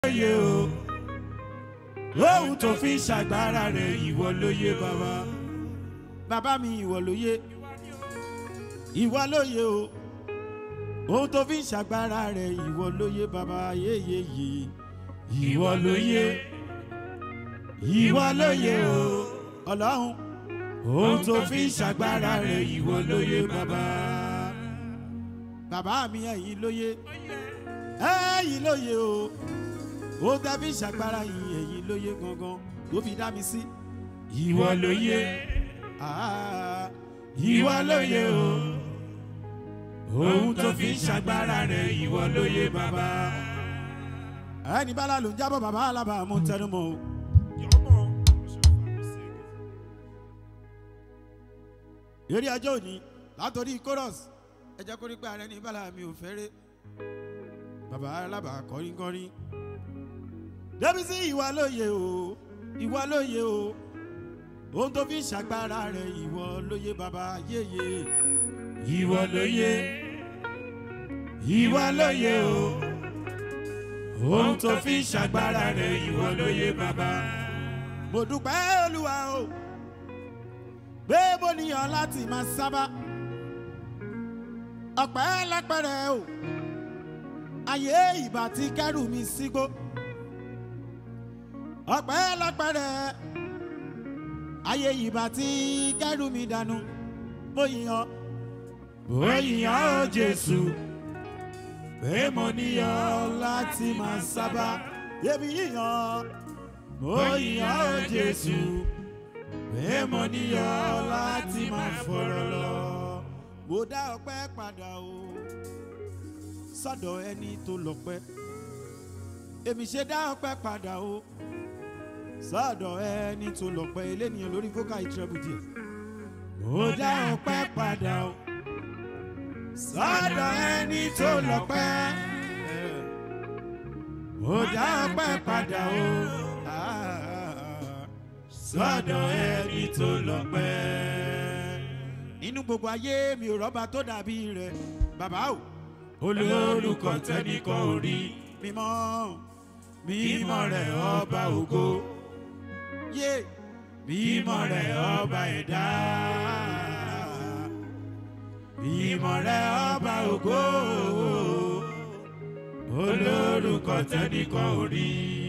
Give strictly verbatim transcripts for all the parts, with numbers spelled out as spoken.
lóye o, ohun tó fi ṣàgbára rẹ̀ ìwọ lóye bàbá. Bàbá mi ìwọ lóye, ìwọ lóye o, ohun tó fi ṣàgbára rẹ̀ ìwọ lóye bàbá yeyeye. Ìwọ lóye, ìwọ lóye o, Ọlọ́run, ohun tó fi ṣàgbára rẹ̀ ìwọ lóye bàbá. Bàbá mi ẹ̀yin lóye, ẹ̀yin lóye o, ó tẹ́bí ṣàgbára yìí ẹ̀yin lóye gangan tó fi dá mi sí. Ìwọ lóye, ìwọ lóye o, ohun tó fi ṣàgbára rẹ̀ ìwọ lóye bàbá. Ẹni bá lálù ń jábọ̀ bàbá alábà mú tẹnu mọ́ o. Eré ẹjọ́ òní látòrí chorus ẹ jẹ́ kó rí pé ààrẹ ní bàlá mi ò fẹ́rẹ́. Bàbá alábà kọrin kọrin. Débi sí ìwà lóye o, ìwà lóye o, ohun tó fi ṣàgbára rẹ̀ ìwọ lóye bàbá yéye. Ìwọ lóye, ìwọ lóye o, ohun tó fi ṣàgbára rẹ̀ ìwọ lóye bàbá. Mo dúpẹ́ Olúwa o, pé mo níyàn láti máa sábà. Ọpẹ́ lápẹ̀rẹ̀ o, ayé ìbá ti kẹ́rù mi sígbó. Ọpẹ́ lápẹ̀rẹ̀, ayé ìbá ti kẹ́rù mi dànù. Mo yìnyàn, mo yìnyàn o Jésù, pé mo níyàn láti máa sábà. Yébí yìnyàn, mo yìnyàn o Jésù, pé mo níyàn láti máa fọ̀rọ̀ lọ. Mo dá ọpẹ́ padà o, sọ́dọ̀ ẹni tó lọ́pẹ́. Èmi ṣe dá ọpẹ́ padà o, sọ́dọ̀ ẹni tó lọ́pẹ́. Eléníyàn lórí vocal treble díẹ̀. Mo dá ọpẹ́ padà o, sọ́dọ̀ ẹni tó lọ́pẹ́. Mo dá ọpẹ́ padà o, sọ́dọ̀ ẹni tó lọ́pẹ́. Nínú gbogbo ayé mi ò rọ́bà tó dàbí rẹ̀ bàbá o. Olórúkọ tẹ́nìkan ò rí, mímọ́ mímọ́ rẹ̀ ọba ògo. Yé mímọ́ rẹ̀ ọba ẹ̀dá, mímọ́ rẹ̀ ọba ògo. Olórúkọ tẹ́nìkan ò rí.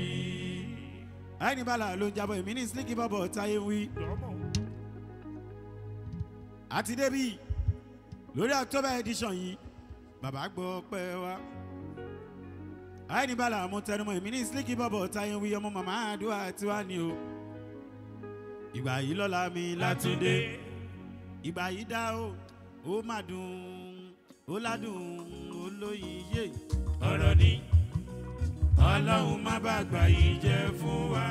Ẹni bàlá ló ń jábọ̀ èmi ní Slicky Bọ̀bọ̀ táyé wí. Àti débì lórí October edition yìí bàbá gbọ́ pẹ́ wá. Ẹni bàlá mo tẹnumọ́ èmi ní Slicky Bọ̀bọ̀ táyé wí. Ọmọ màmá àdúrà tí wá ní o. Ìgbà yìí lọ́la mi látúndé, ìgbà yìí dá o, ó má dùn, ó ládùn, ó lóyin yé. Ọ̀rọ̀ ni Ọlọ́run má bàgbà yìí jẹ́ fún wa.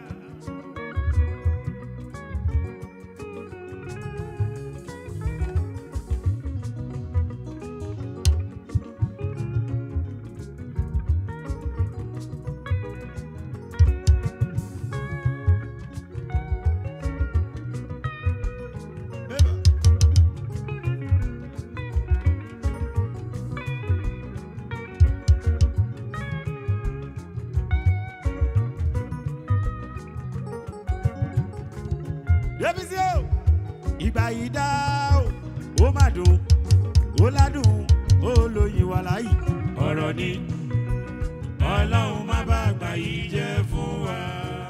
Ìgbà yìí dá o, ó má dùn, ó ládùn, ó lóyin wà láyì. Ọ̀rọ̀ ni Ọlọ́run má bá àgbà yìí jẹ́ fún wa.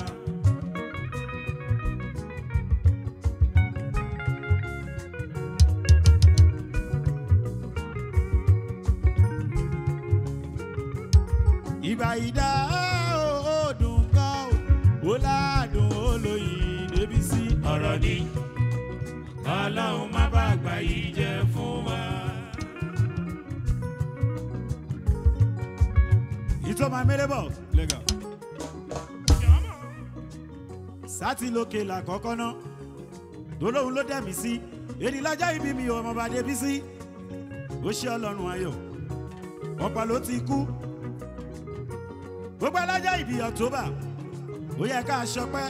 Ìgbà yìí dá o, ó dùn gan o, ó ládùn, ó lóyin débi sí. Ọ̀rọ̀ ni Ọlọ́run má bá àgbà yìí jẹ́ fún wa. Ìtọ́ máa mẹ́rẹ́ bọ̀ lẹ́gà. Sátì lókè làkọ́kọ́ ná, dolóhun ló dẹ̀ mí sí. Èdè lájá ibi mi ọmọ bá débi sí. Ó ṣe Ọlọ́run ayọ̀, ọ̀pọ̀ ló ti kú. Gbogbo alájá ibi October, ó yẹ ká ṣọpẹ́.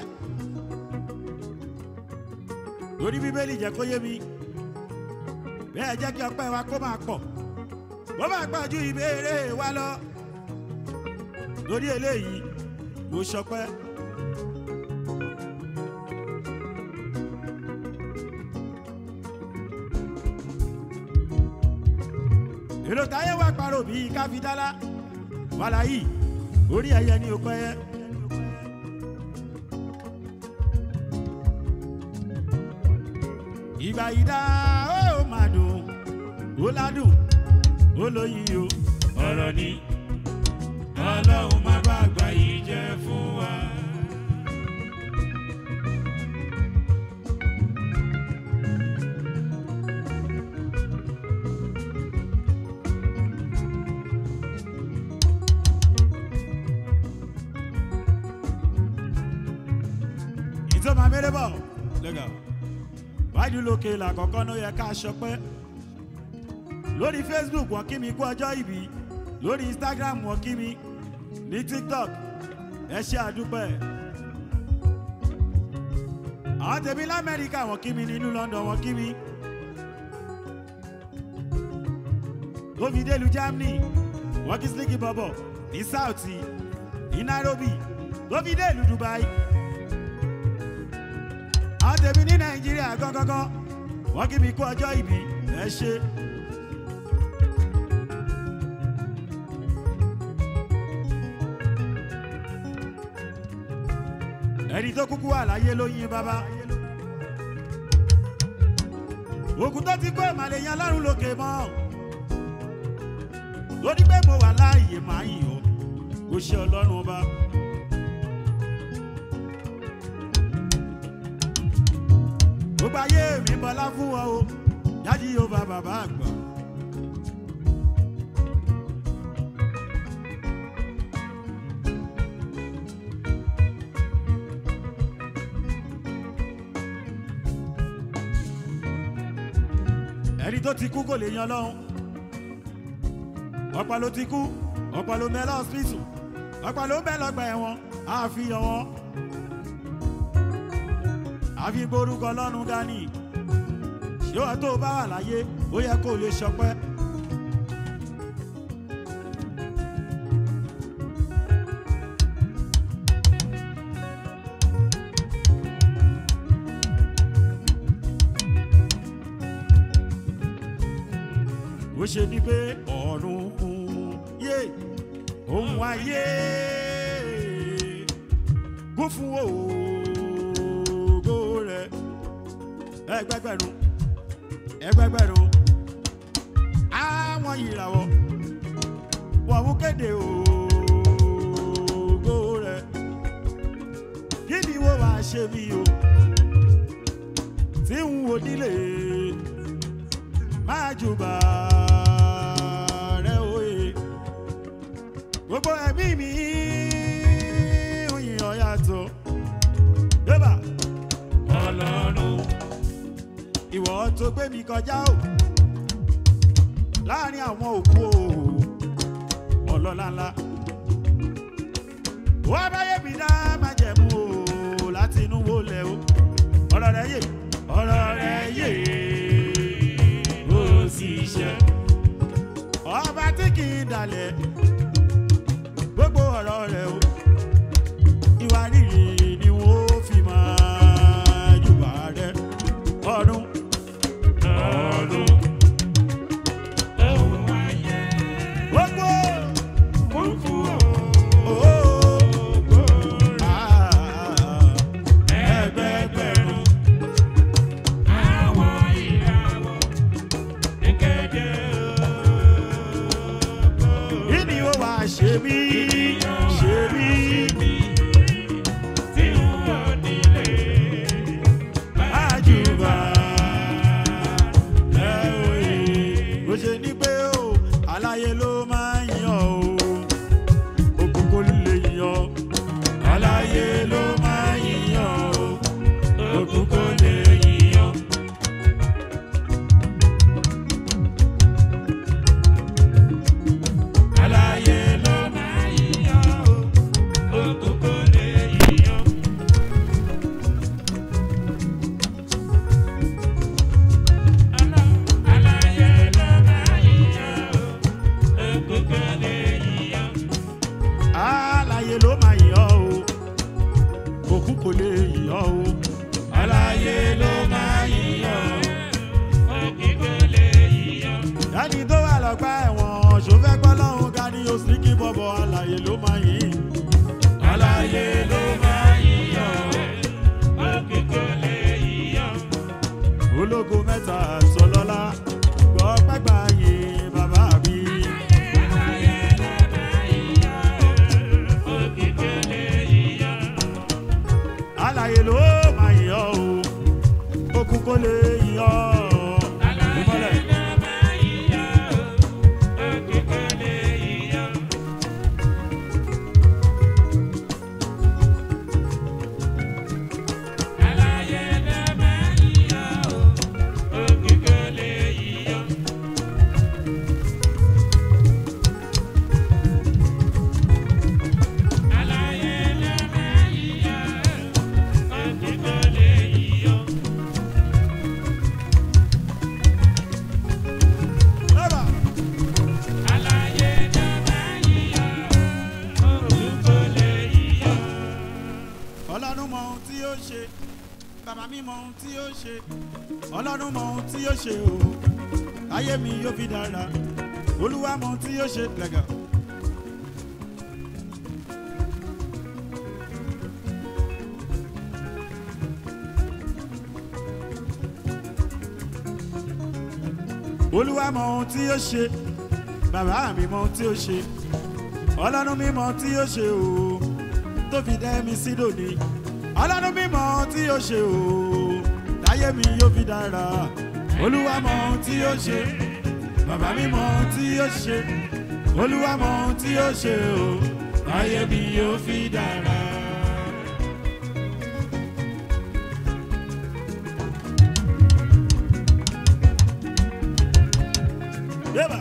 Lórí Bíbélì jẹ́ kó yé mi, bẹ́ẹ̀ jẹ́ kí ọpẹ́ wa kó máa pọ̀. Ó máa pọ̀ ju ìbéèrè wa lọ. lórí eléyìí mo ṣọpẹ́. èrò táyé wà parọ́ bíi káfíńdálá wàlá yìí orí ẹyẹ ní òpẹ́ yẹ. ìgbà yìí dá ó máa dùn ó ládùn ó lóyìn o ọ̀rọ̀ ni ọlọ́run má gbàgbà yìí jẹ́ fún wa. ìtọ́ máa mẹ́rẹ́ bọ̀ lẹ́gà wájú lókè làkọ́kọ́ ló yẹ ká ṣọpẹ́ lórí Facebook wọ́n kí mi kú ọjọ́ ìbí lórí Instagram wọ́n kí mi ní TikTok ẹ ṣé àdúpẹ́ àwọn tèmi l'Amẹ́ríkà wọ́n kí mi nínú London wọ́n kí mi tó fi délùú Germany wọ́n kí Slicky Bobo ní Saudi ní Nairobi tó fi délùú Dubai àwọn tèmi ní Nàìjíríà gángan wọ́n kí mi kú ọjọ́ ìbí ẹ ṣé. ẹni tó kúkú wà láyé ló yìn bàbá òkú tó ti kó ìmàlẹ̀ yan lọ́rùn lókè mọ́ lórí pé mo wà láàyè máa yìn ọ́ kò ṣe Ọlọ́run ọba. gbogbo ayé mi bọlá fún ọ o jáde yóò bá bàbá àgbà. ẹni tó ti kú kò lè yan lọ́hùn ọ̀pọ̀ ló ti kú ọ̀pọ̀ ló mẹ́ lọ́sítù ọ̀pọ̀ ló mẹ́ lọ́gbà ẹ̀wọ̀n àfihàn wọn àfi borúkọ lọ́run dání ṣé wàá tó bá wà láyé ó yẹ kó lè ṣọpẹ́. ó ṣe ní pé ọ̀run yé ohun ayé kún fún ògo rẹ̀ ẹgbẹgbẹ̀rún ẹgbẹgbẹ̀rún àwọn ìràwọ̀ wọ́n mú kéde ògo rẹ̀ kí ni wọ́n wá ṣe mí o tí ń wo nílé máa jùbà rẹ̀ òye gbogbo ẹ̀mí mi òyìn ọ̀yàtọ̀ débà Ọlọ́run ìwọ tó gbé mi kọjá o láàrin àwọn òkú o ọlọ́lá ńlá wọ́n bá yé mi dá májẹ̀mú o láti inú wo lẹ̀ o ọ̀rọ̀ rẹ̀ yé ọ̀rọ̀ rẹ̀ yé ọba tí kì í dalẹ̀ gbogbo ọ̀rọ̀ rẹ̀ o ìwà rírì ni wọ́n fi máa jùbà rẹ̀ ọdún ọdún ohun ayé gbogbo kún fún ògo ẹgbẹgbẹ̀rún àwọn ìràwọ̀ kékeré. Ṣe mí, ṣe mí. ọlọ́run mọ ohun tí ó ṣe bàbá mi mọ ohun tí ó ṣe ọlọ́run mọ ohun tí ó ṣe o ayé mi yóò fi dára olúwa mọ ohun tí ó ṣe lẹ́gà. olúwa mọ ohun tí ó ṣe bàbá mi mọ ohun tí ó ṣe ọlọ́run mi mọ ohun tí ó ṣe o tó fi dẹ́ mi sí lónìí ọlọ́run mi mọ ohun tí ó ṣe o láyé mi yóò fi dára olúwa mọ ohun tí ó ṣe bàbá mi mọ ohun tí ó ṣe olúwa mọ ohun tí ó ṣe o láyé mi yóò fi dára. Yeah.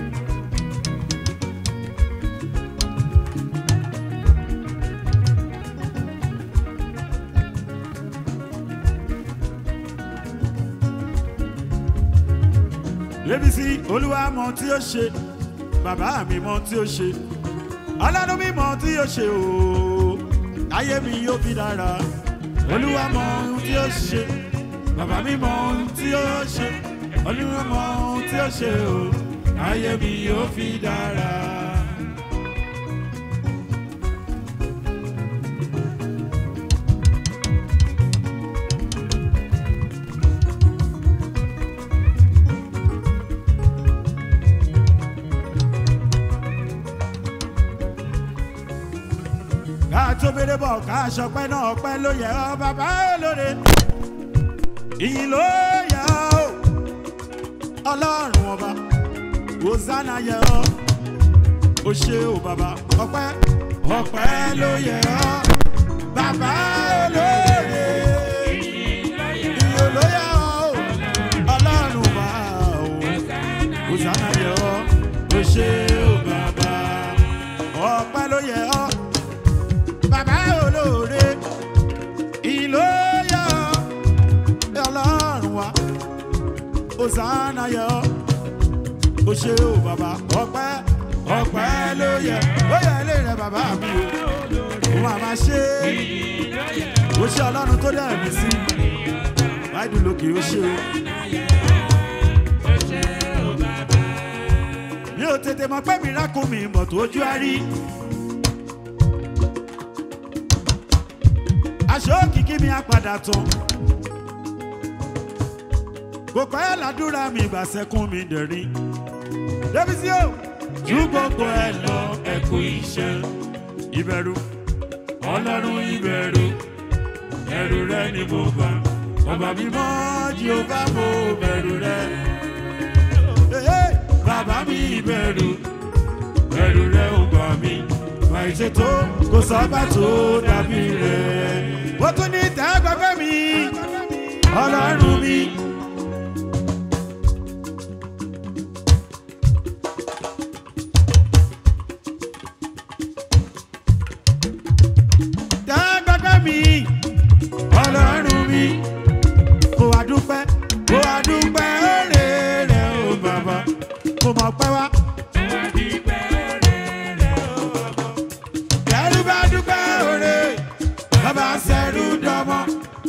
Lébi sí olúwa mọ tí ó ṣe bàbá mi mọ tí ó ṣe ọlọ́run mi mọ tí ó ṣe o ayé mi yóò fi dára olúwa mọ ohun tí ó ṣe bàbá mi mọ ohun tí ó ṣe olúwa mọ ohun tí ó ṣe o ayé mi yóò fi dára. tó béèrè bọ̀ ká ṣọpẹ́ náà pẹ́ ló yẹ ọ́ bàbá olóore ìyìn ló yẹ ọ́ ọlọ́run ọba Hosanna yẹ ọ́ ó ṣé o bàbá ọpẹ́ ọpẹ́ ló yẹ ọ́ bàbá olóore ìyìn ló yẹ ọ́ ọlọ́run ọba Hosanna yẹ ọ́ ó ṣé o bàbá ọpẹ́ ló yẹ ọ́ bàbá olóore ìyìn ló yẹ ọ́ ọlọ́run wa Hosanna yẹ ọ́ ó ṣé o bàbá ọpẹ́ ọpẹ́ ló yẹ ó yẹ ilé rẹ bàbá mi o ó máa ṣe ó ṣé ọlọ́run tó dẹ̀ mí sí láìdùn lókè ó ṣé o. mi ò tètè mọ̀ pé mi rákò mi mọ̀ tó ojú á rí aṣọ òkìkí mi á padà tán kò pẹ́ ládùúrà mi ìgbà sẹ́kún mi dẹ̀rín débísí o ju gbogbo ẹ lọ ẹ kú iṣẹ́ ìbẹ̀rù ọlọ́run ìbẹ̀rù ẹ̀rù rẹ ni mo bá ọba mímọ́ Jèhófà mo bẹ̀rù rẹ bàbá mi ìbẹ̀rù ẹ̀rù rẹ ò gbà mí máa ṣètò kò sọ́ba tó dàbí rẹ ó tún ní tẹ́gbẹ́gbẹ́ mi ọlọ́run mi. Ọlọ́run mi kò wá dúpẹ́ kò wá dúpẹ́ oore rẹ o bàbá kò mọ̀ pẹ́ wá. Ẹrú bá dúpẹ́ oore bàbá ṣẹrú dọ́mọ.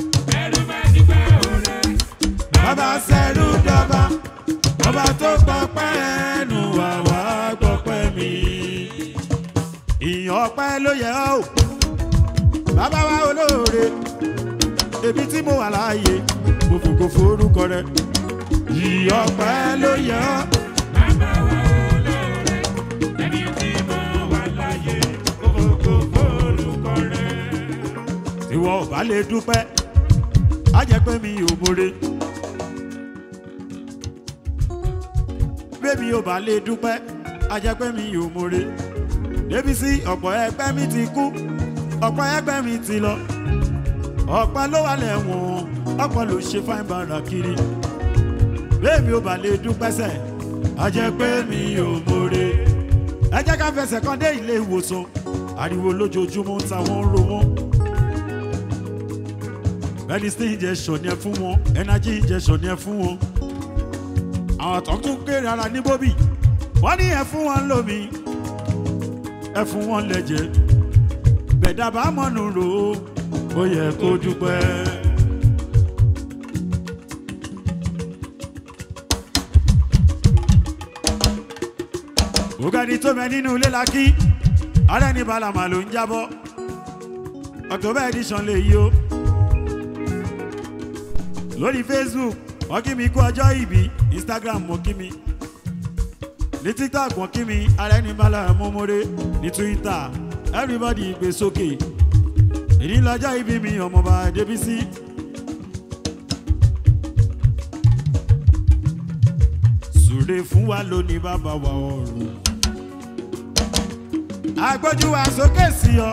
Bàbá ṣẹrú dọ́mọ bàbá tó gbọ́pẹ́ ẹnu wà wá gbọ́pẹ́ mi. Ìyìn ọpẹ́ ló yẹ ọ́ bàbá wa olóore ebi tí mo wà láàyè mo fògo forúkọ rẹ ìyìn ọpẹ́ ló yẹ ọ́ bàbá wa olóore ebi tí mo wà láàyè mo fògo forúkọ rẹ. ìwọ ò bá lè dúpẹ́ á jẹ́ pé mi ò mọ̀re bébí ò bá lè dúpẹ́ á jẹ́ pé mi ò mọ̀re débi sí ọ̀pọ̀ ẹgbẹ́ mi ti kú ọ̀pọ̀ ẹgbẹ́ mi ti lọ ọ̀pọ̀ ló wà lẹ́wọ̀n ọ̀pọ̀ ló ṣe fáin bàrà kiri bẹ́ẹ̀mi ò bá lè dúpẹ́ sẹ̀ á jẹ́ pé mi ò mọ̀re ẹ jẹ́ ká fẹsẹ̀ kan dé ilé ìwòsàn ariwo lójoojúmọ́ táwọn ń ro wọn medicine injection ni ẹ fún wọn energy injection ni ẹ fún wọn àwọn tó tún kéré ara ní bóbì wọ́n ní ẹ fún wọn lómi ẹ fún wọn lẹ́jẹ̀ bẹ̀dàbà mọ́nù rò ó ó yẹ kó dúpẹ́. ògàdì tó mẹ nínú ilé la kí ààrẹ ní balama ló ń jábọ́ October edition lè yí o lórí Facebook wọ́n kí mi kú ọjọ́ ìbí Instagram wọ́n kí mi ní TikTok wọ́n kí mi ààrẹ ní balama mọ́mọ́rẹ́ ní Twitter everybody gbé sókè èyí lọ́jọ́ ìbí mi ọmọọba Débísí. Súre fún wa lónìí bàbá wa ọ̀run agbójú wa sókè sí ọ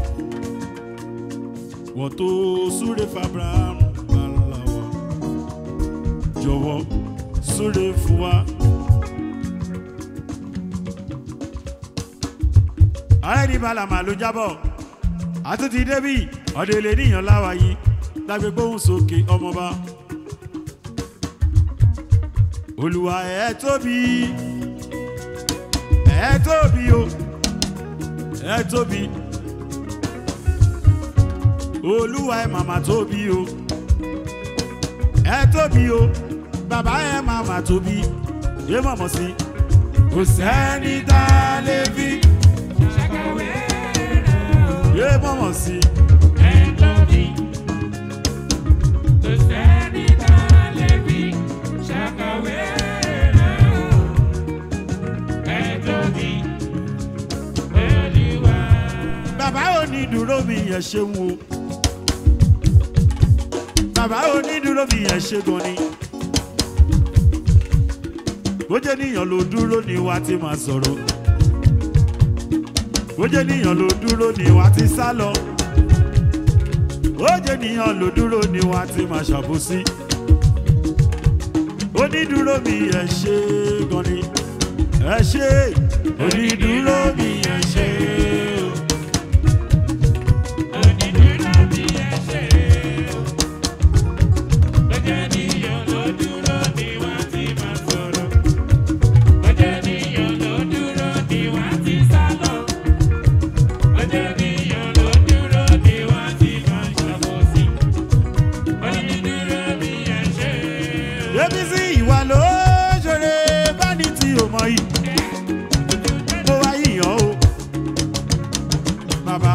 wọ́n tó súre f'Abraham bàlá wa jọ̀wọ́ súre fún wa. ààrẹ ní balama ló jábọ̀ àtúntì débì ọ̀dẹ̀ lè níyàn láwa yìí lágbè gbóhùn sókè ọmọba. Olúwa ẹ tóbi ẹ tóbi o ẹ tóbi Olúwa ẹ màmá tóbi o ẹ tóbi o bàbá ẹ màmá tóbi yé mọ̀mọ́ sí kò sẹ́ni tá a lè fi ṣàkàwé rẹ̀ yé mọ̀mọ́ sí ẹ tóbi kò sẹ́ni tá a lè fi ṣàkàwé rẹ̀ ẹ tóbi Olúwa. Bàbá onídùúró mi yẹn ṣeun o bàbá onídùúró mi yẹn ṣe gan ni bójé níyàn ló dúró ni wá ti máa sọ̀rọ̀ bójé níyàn ló dúró ni wá ti sá lọ bójé níyàn ló dúró ni wá ti máa ṣàbòsí onídùúró mi ẹ ṣé gan ni ẹ ṣé onídùúró mi ẹ ṣé onídùúró mi ẹ ṣé bójé níyàn ló dúró ni wá ti máa sọ̀rọ̀ bójé níyàn ló dúró ni wá ti sá lọ bójé níyàn ló dúró ni wá ti máa ṣàbòsí onídùúró mi ẹ ṣé. Débísí ìwà ló ṣeré bá ní tí o mọ yìí mo wá yíyan o bàbá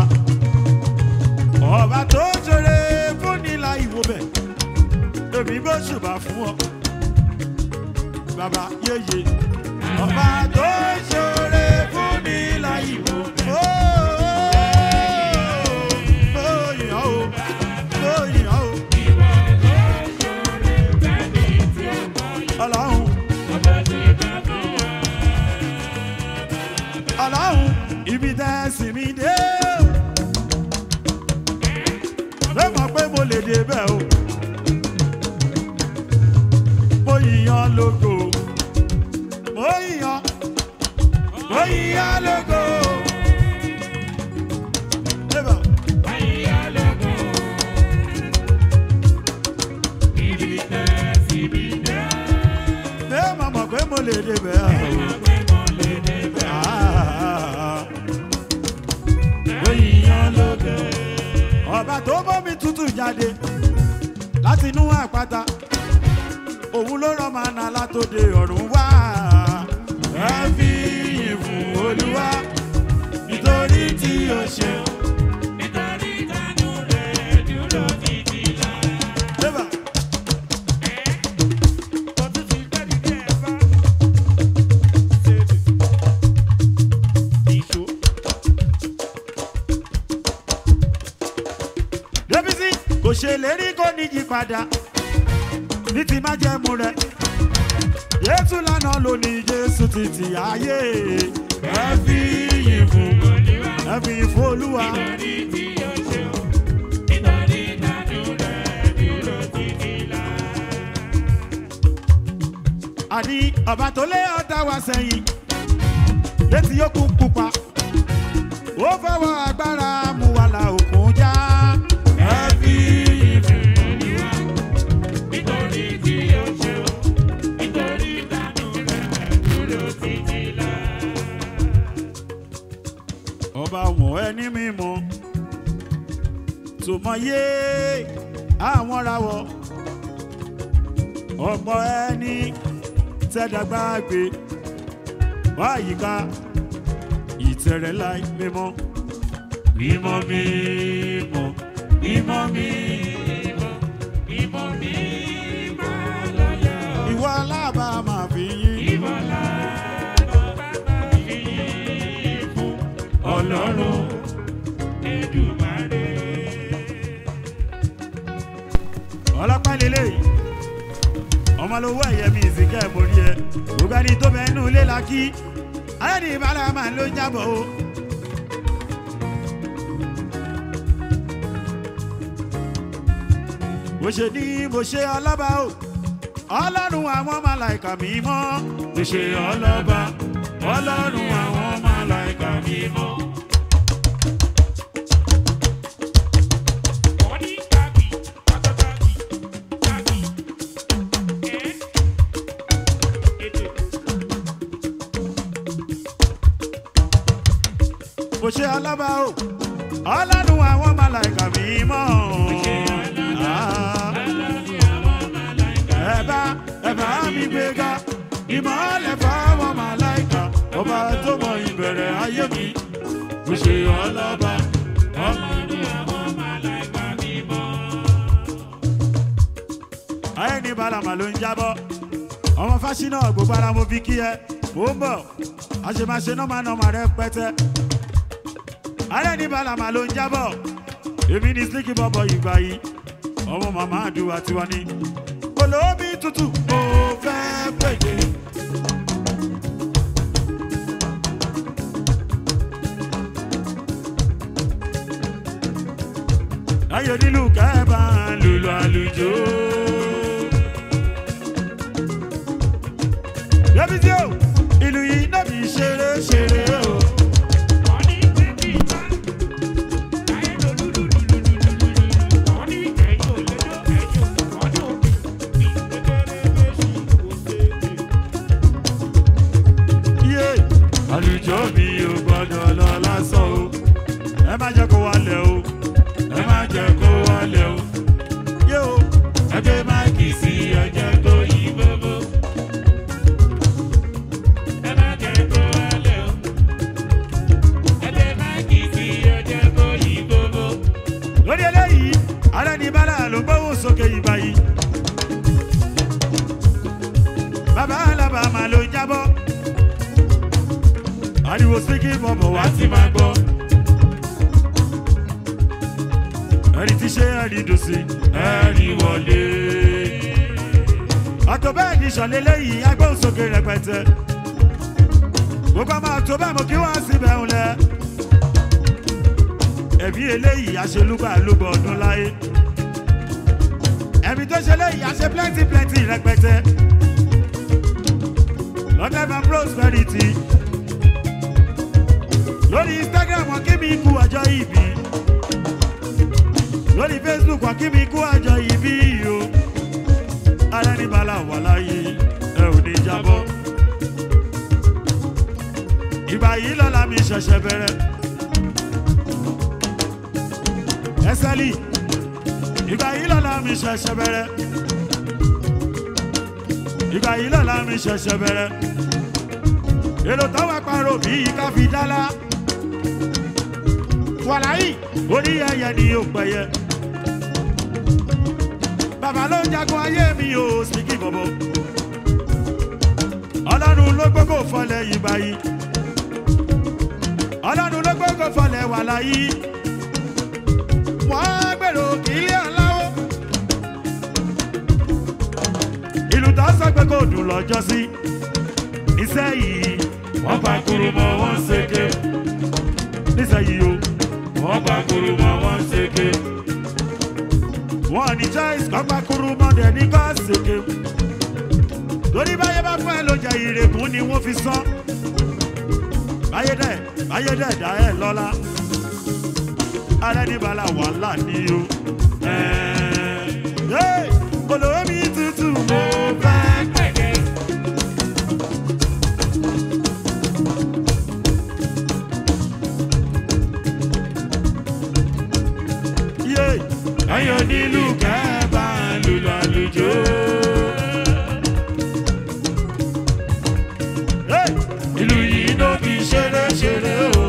ọba tó ṣeré fún nílà ìwò bẹ̀ èmi bó ṣùbà fún ọ bàbá yéye ọba tó ṣeré fún nílà ìwò bẹ̀ ó yíyan o ó yíyan o ọlọ́run ọlọ́run ibi tẹ́sí mi dé ló mọ̀ pé mo lè débẹ̀ o mo yíyan lógo mo yíyan mo yíyan lógo débà mo yíyan lógo ibi tẹ́sí mi dé ló mọ̀ pé mo lè débẹ̀ o. Ọba tó bómi tútù jáde láti inú àpáta òun ló rán màná látòde ọ̀run wá ẹ fi ìyìn fún Olúwa nítorí tí ó ṣe nítorí ìdánù rẹ̀ dúró títí láé. Débísí kò ṣèlérí kò ní yí padà ní ti májẹ̀mú rẹ̀ Jésù lánàá ló ní Jésù títí ayé ẹ fi ìyìn fún ẹ fi ìyìn fún Olúwa. Àní ọba tó lé ọ̀tá wa sẹ́yìn létí yókù pupa ó fọwọ́ agbára mú wa la òkun já. Ẹ fi ìyìn fún Olúwa nítorí tí ó ṣe o nítorí ìdánù rẹ̀ dúró títí láé. Ọba wọn ẹni mímọ́ tó mọyé àwọn rawọ́ ọ̀pọ̀ ẹni tẹ́dàgbà gbé wáyíká ìtẹ̀rẹ̀ láì mímọ́ mímọ́ mímọ́ mímọ́ mímọ́ mímọ́ mímọ́ lọ́yọ̀ ìwọ alábà máa fi yín ìwọ alábà máa fi yín fún Ọlọ́run Èdùmàrè. ọlọ́pàá lélẹ́yìí ọmọ lówó ẹ̀yẹ mi ìsìnkẹ́ ìmòrí ẹ gbogbo ẹni tó bẹ inú ilé la kí ayé ní ìbára máa ló jábọ̀ o. bó ṣe ní bó ṣe ọlọ́ba o ọlọ́run àwọn màláìkà mímọ́ bó ṣe ọlọ́ba ọlọ́run àwọn màláìkà mímọ́. bó ṣe ọlọ́ba o ọlọ́run àwọn màláìkà mímọ́. ẹ̀bá ẹ̀bá mi gbéga ìmọ̀lẹ̀ fáwọn màláìkà ọba tó mọ ìbẹ̀rẹ̀ ayé mi. bó ṣe ọlọ́ba ọlọ́run àwọn màláìkà mímọ́. ayé ní balama ló ń jábọ́ ọmọ fásinà gbogbo ara mo fi kí ẹ mò ń bọ̀ àṣemáṣe nọ́mà nọ́mà rẹ pẹ́tẹ́. ayé ní balama ló ń jábọ̀ èmi ní sílíkì bọ́bọ̀ ìgbà yìí ọmọ màmá àdúrà tiwa ní olómi tútù mo fẹ́ pèjè. ayé nílùú kẹ́ẹ̀bà lùlù àlùjò. yẹ́bi tí o ìlú yìí náà mi ṣeré ṣeré o. àlùjọ mi ò gbọ́dọ̀ lọ lásán o ẹ má jẹ́ kó wálẹ̀ o ẹ má jẹ́ kó wálẹ̀ o yé o ẹgbẹ́ máìkì sí ẹjẹ́ tó yí gbogbo ẹ má jẹ́ kó wálẹ̀ o ẹgbẹ́ máìkì sí ẹjẹ́ tó yí gbogbo. lórí eléyìí alẹ́ ní bàlá ló ń gbóhùn sókè ìgbà yìí bàbá alábàámà ló ń jábọ́. ariwo síkì bọ̀bọ̀ wá sí máa gbọ́. ẹni tí ṣe ẹni dòsí ẹni wọlé. àtọ̀ bẹ́ẹ̀ ni ìṣọ̀lẹ̀ lẹ́yìn agbóhùnsókè rẹpẹtẹ. gbogbo ọmọ àtọ̀ bẹ́ẹ̀ mo kí wọ́n sí bẹ̀rù lẹ. ẹ̀mí eléyìí aṣelúgbà lúgbọ̀ ọdún láyé. ẹ̀mí tó ṣe léyìí aṣe plenty plenty rẹpẹtẹ. lọ́dẹ̀ máa prosperity. lórí Instagram wọn kí mi kú ọjọ́ ìbí lórí Facebook wọn kí mi kú ọjọ́ ìbí o ara ní bala wà láyé ẹ ò ní jábọ́ ìgbà yìí lọ́la mi ṣẹ̀ṣẹ̀ bẹ̀rẹ̀ ẹsẹ̀lì ìgbà yìí lọ́la mi ṣẹ̀ṣẹ̀ bẹ̀rẹ̀ ìgbà yìí lọ́la mi ṣẹ̀ṣẹ̀ bẹ̀rẹ̀ èrò táwọn apárò bí ká fi dálá. wàláyì orí ẹyẹ ni yóò pẹyẹ bàbá ló ń jagun ayé mi ò síkì bọ̀bọ̀ ọlọ́run ló gbogbo fọlẹ̀ ìgbà yìí ọlọ́run ló gbogbo fọlẹ̀ wàláyì wọ́n gbèrò kí ilé aláwọ̀ ìlú tó sọ pé kò dùn lọ́jọ́ sí nísẹ́yìí wọ́n pa kúrú mọ́ wọ́n ṣèké nísẹ́yìí o wọ́n pa kúrú mọ́ wọ́n ṣèké wọ́n ní choice kọ́ pa kúrú mọ́ dẹ̀ ní kọ́ ṣèké torí báyé bá fún ẹ ló jẹ ìrègùn ni wọ́n fi sán báyé dẹ̀ báyé dẹ̀ dá ẹ lọ́lá alẹ́ ní bala wàhálà ni o olówó mi tútù mo fẹ́ pẹ̀lẹ́. Yeah. Wáyọ̀ nílùú kẹ́ẹ̀bà lùlọ àlùjọ. Ìlú yìí ló fi ṣeré ṣeré o.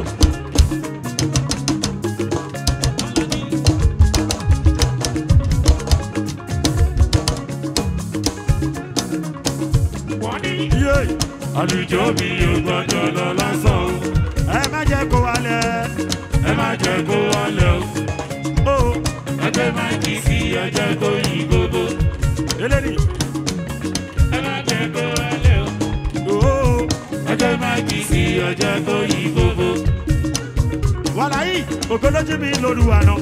Àlùjọ mi ò gbọdọ̀ lọ lásán o. Ẹ má jẹ́ kó wálẹ̀, ẹ má jẹ́ kó wálẹ̀ o. Ẹgbẹ́ máa kì í sí ọjọ́ tó yí gbogbo. Eléyìí. Ẹ má jẹ́ kó wálẹ̀ o. Ẹgbẹ́ máa kì í sí ọjọ́ tó yí gbogbo. Wàláyé, ògbólójú mi lóru àná.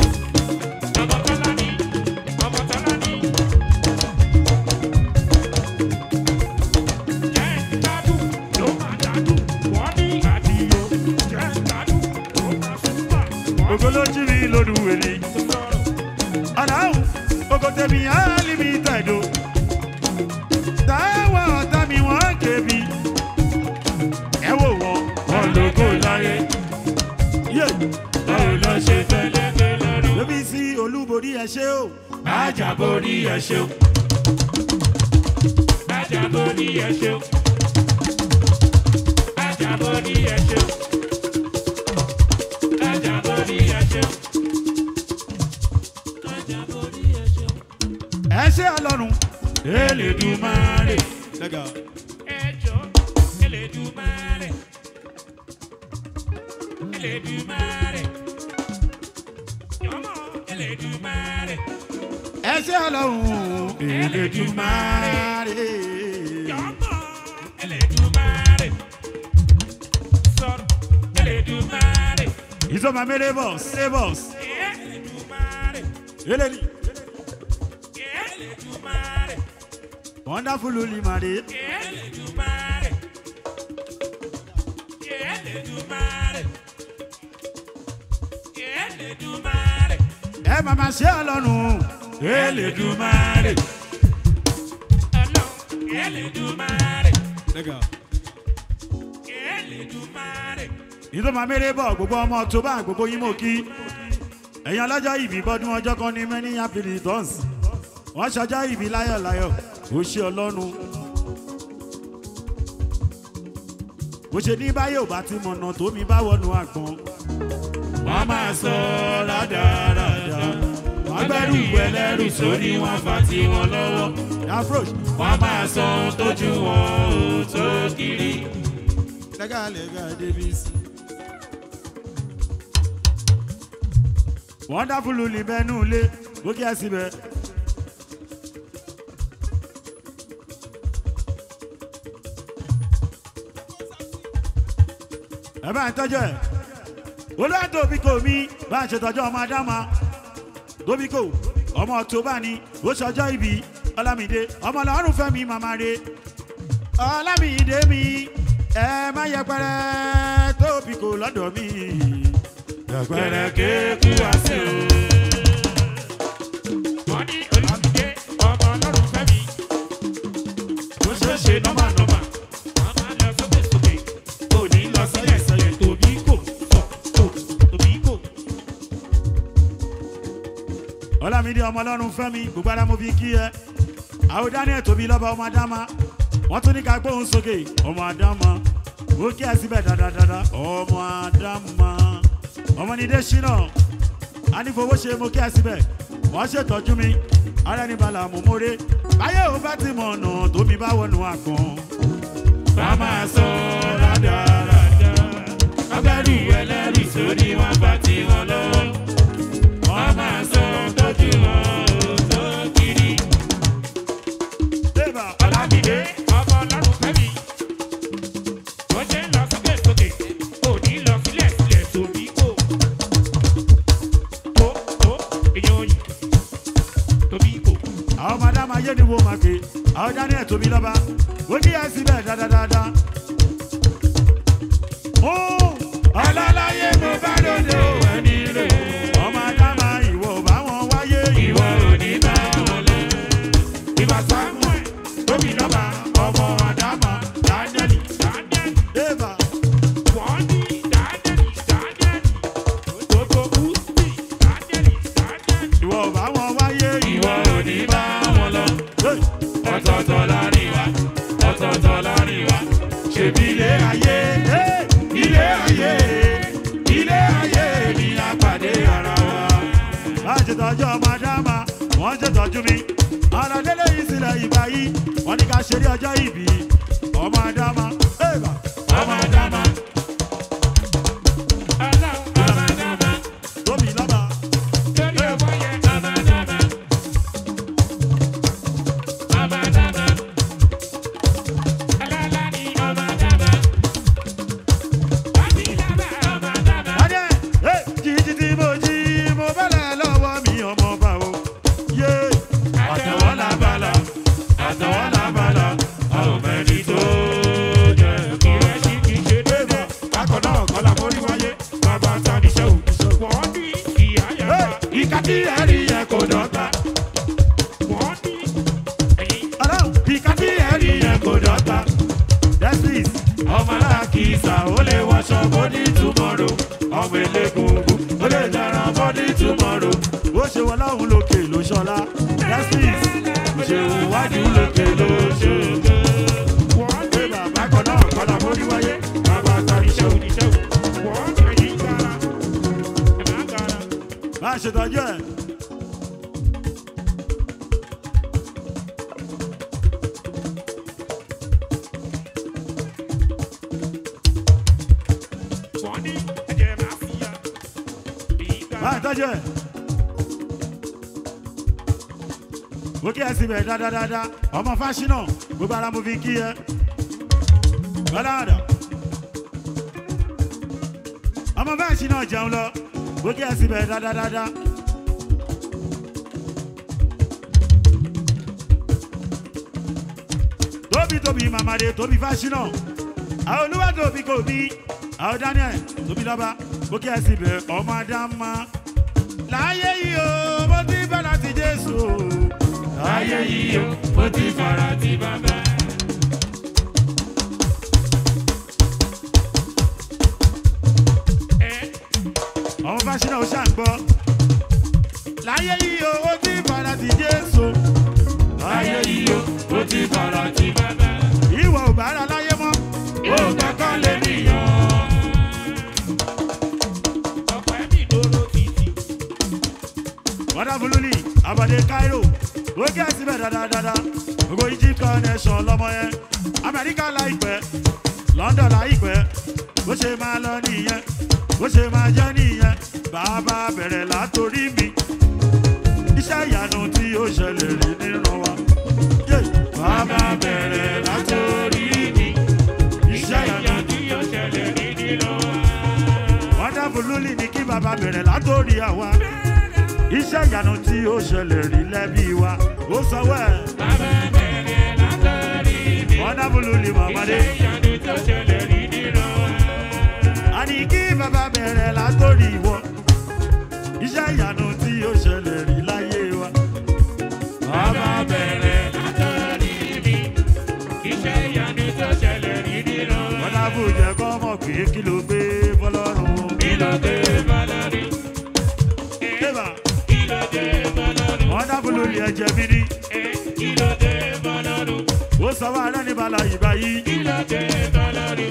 Ogoloji mi lóru wèlé. Aláwọ̀ okòtẹ́mi álìmí tẹ̀dọ̀. Táwọn ọ̀tá mi wọ́n kébi. Ẹ wò wọ́n, wọ́n lóko láyé. Báwo lọ ṣe fẹ́lẹ́fẹ́ lọ́rùn? Lóbi sí olúborí ẹ ṣé o. Ajáborí ẹ ṣé o. Ajáborí ẹ ṣé o. Ajáborí ẹ ṣé o. Ẹ ṣé Ọlọ́run Elédùmarè. Ẹjọ́ Elédùmarè. Elédùmarè. Yọmọ Elédùmarè. Ẹ ṣé Ọlọ́run Elédùmarè. Yọmọ Elédùmarè. Sọ̀rọ̀ Elédùmarè. Ìsọ̀mà mẹ́lẹ̀ bọ̀s. Bọ̀s. Elédùmarè. Elédùmarè. Wonderful Olimare. Elédùmarè. Elédùmarè. Elédùmarè. Ẹ mama ṣe Ọlọ́run Elédùmarè. Ọlọ́run Elédùmarè. Elédùmarè. Ìsọ̀mà mẹ́lẹ̀ bọ̀ gbogbo ọmọ tó bá gbogbo yín mọ̀ kí. Ẹ̀yin ọlọ́jọ́ ìbí bọ́dún ọjọ́ kan ní many happy returns. Wọ́n ṣọjọ́ ìbí láyọ̀ láyọ̀. Ó ṣe Ọlọ́run. Bó ṣe ní báyọ̀ bá ti mọ̀nà tó mi bá wọnú àgbọn. Wọ́n máa sọ rádaràdà. Wọ́n gbẹ́rù ẹlẹ́rù sórí wọn fà tí wọn lọ́wọ́. Wọ́n máa sọ tójú wọn ò tó kiri. Lẹ́gà lẹ́gà Davis. Wonderful olùbẹ́nu ilé bó kí ẹ síbẹ̀. Ẹ bá ń tọ́jú ẹ̀. Olóyè Tóbíkò mi bá ń ṣètọ́jú ọmọ Adáma. Tóbíkò ọmọ tó bá ní ó ṣọjọ́ ìbí Ọlámídé ọmọ lọ́rùn fẹ́mi màmá re. Ọlámídé mi ẹ má yẹpẹrẹ Tóbíkò lọ́dọ̀ mi. Yẹpẹrẹ kéékù wá sí o. Wọ́n ní Ọlámídé ọmọ lọ́rùn fẹ́mi. Ó ṣe é ṣe nọ́mà nọ́mà. Wọ́n máa lọ sókè sókè. Kò ní lọ sílẹ̀ sílẹ̀ Tóbíkò sọ Tóbíkò. Ọlámídé ọmọ lọ́rùn fẹ́mi gbogbo ara mo fi kí ẹ. Àwọn Daniel Tóbi lọ́ba ọmọ Adáma. Wọ́n tún ní ká gbóhùn sókè ọmọ Adáma. Mo kí ẹ síbẹ̀ dáadáa ọmọ Adáma. Ọmọ ní Désínà. A ní fowó ṣe mo kí ẹ síbẹ̀. Wọ́n ṣètọ́jú mi. Ara ẹni balà mú mórè. Báyọ̀ ò bá ti mọ̀ ọ̀nà tómi bá wọnú àgbọn. Bá máa sọ rádaràdà. Ọgbẹ́rù ẹlẹ́rù sórí wọn bá ti wọn lọ́wọ́. Wọ́n máa sọ tójú wọn ò tó kiri. Ọlámídé ọmọ ọlọ́run fẹ́mi. Ó ṣe ń lọ sókè sókè. Kò ní lọ sílẹ̀ sílẹ̀ Tóbíkò. Tó tó èèyàn yìí. Tóbíkò. Àwọn ọmọ Adáma ayé ni wo màkè. Àwọn Daniel Tóbi lọ́ba. Ó ní ẹ síbẹ̀ dáadáa. Ó ọlọ́láyé mo bá lóde o ẹni rè. Ọmọ Adáma ìwọ bá wọn wáyé. Ìwọ ò ní bá wọn lẹ. Ìbá Samuel Tóbi lọ́ba ọmọ Adáma Daniel Daniel. Eva. Wọ́n ní Daniel Daniel. Gbogbo Usti Daniel Daniel. Ìwọ bá ṣètọ́jú ọmọ Ádámà, wọ́n ṣètọ́jú mi. Ọ̀rọ̀ délé yìí sílẹ̀ ìgbà yìí, wọ́n ní ká ṣeré ọjọ́ ìbí. Ọmọ Ádámà, ẹ̀bà. Ọmọ Ádámà. Ọmọ Ádámà. Tóbi lọ́ba. Torí ọmọ yẹn, ọmọ Ádámà. Ọmọ Ádámà. Alálá ni ọmọ Ádámà. Wọ́n ti lábẹ́ ọmọ Ádámà. Wọ́n dẹ̀, ẹ̀ jíjí tí mo jí, mo bẹ̀rẹ̀ lọ́wọ́ mi ọmọ bá o. Yé àtẹ̀wọ́ làbàlà, àtẹ̀wọ́ làbàlà, a ò mẹ́ni tó jẹ́ kí ẹ ṣì kì í ṣe déédéé. Bákan náà kọ́ la mórí wáyé, bàbá ta ní ṣẹ́wù. Wọ́n ní ìyá yẹn bá. Ìka tí ẹ rí yẹn kò dọ́gba. Wọ́n ní ẹ̀yìn. Ọlọ́run ìka tí ẹ rí yẹn kò dọ́gba. Dẹ́sís ọmọ aláàkísà ó lè wọṣọ body tomorrow. Ọmọ elégungun ó lè dẹran body tomorrow. Ó ṣe wọ́n láhùn lókè ló ṣọlá. Dẹ́sís ṣe wọ́n wájú lókè ló ṣe. Wọ́n ní bàbá kan náà kọ́ la mórí wáyé. Bàbá kan ní ṣẹ́wù ní ṣẹ́wù. Wọ́n ní ẹ̀yìn gara. Ẹ̀má gara. Má ṣètọ́jú ẹ̀. Wọ́n ní ẹ̀jẹ̀ máa fi ya. Má ṣètọ́jú ẹ̀. Mo kí ẹ sí bẹ̀ dáadáa. Ọmọ Fáṣínà, gbogbo ara mo fi kí ẹ. Bọ́láàdà. Ọmọ Fáṣínà jẹun lọ. Mo kí ẹ sí bẹ̀ dáadáa. Tóbi tóbi Màmàdé tóbi Fáṣínà. Àwọn olúwa tóbi kò bí. Àwọn Daniel tóbi lọ́ba. Mo kí ẹ sí bẹ̀ ọmọ Ádámà. Láyé yìí o, mo ti bẹ̀ láti Jésù. Láyé yìí o, mo ti fara ti bàbá. Ọmọ Fáṣínà ó ṣàǹgbọ́. Láyé yìí o, mo ti fara ti Jésù. Láyé yìí o, mo ti fara ti bàbá. Ìwọ ò bára láyé mọ́. Ó kankan lè níyàn. Ọ̀pẹ́ mi lóró títì. Wonderful Luli, Abade Cairo. Ó kí ẹ síbẹ̀ dáadáa. Gbogbo Egypt connection lọ́mọ yẹn. Amẹ́ríkà láìpẹ́, London láìpẹ́. Bó ṣe máa lọ nìyẹn, bó ṣe máa jẹ́ nìyẹn. Bàbá bẹ̀rẹ̀ látòrí mi. Iṣẹ́ ìyanu tí ó ṣẹlẹ̀ rí nínú wa. Bàbá bẹ̀rẹ̀ látòrí mi. Iṣẹ́ ìyanu tí ó ṣẹlẹ̀ rí nínú wa. Wonderful Luli ní kí bàbá bẹ̀rẹ̀ látòrí àwa. Iṣẹ́ ìyanu tí ó ṣẹlẹ̀ rí lẹ́bí wa. Ó sọ wẹ́. Bàbá bẹ̀rẹ̀ látòrí mi. Wonderful Luli Màmàdé. Iṣẹ́ ìyanu tí ó ṣẹlẹ̀ rí nínú wa. Àní kí bàbá bẹ̀rẹ̀ látòrí ìwọ. Iṣẹ́ ìyanu tí ó ṣẹlẹ̀ rí láyé wa. Bàbá bẹ̀rẹ̀ látòrí mi. Iṣẹ́ ìyanu tí ó ṣẹlẹ̀ rí nínú wa. Wonderful jẹ́ kọ́ mọ̀ pé kí ló gbé fọlọ́run. Kí ló gbé fọlọ́run. Wonderful Luli ẹ̀jẹ̀ mi ni. Kí ló dé bọ́lọ́run. Ó sọ wá rẹ́ ní bala ìgbà yìí. Kí ló dé bọ́lọ́run.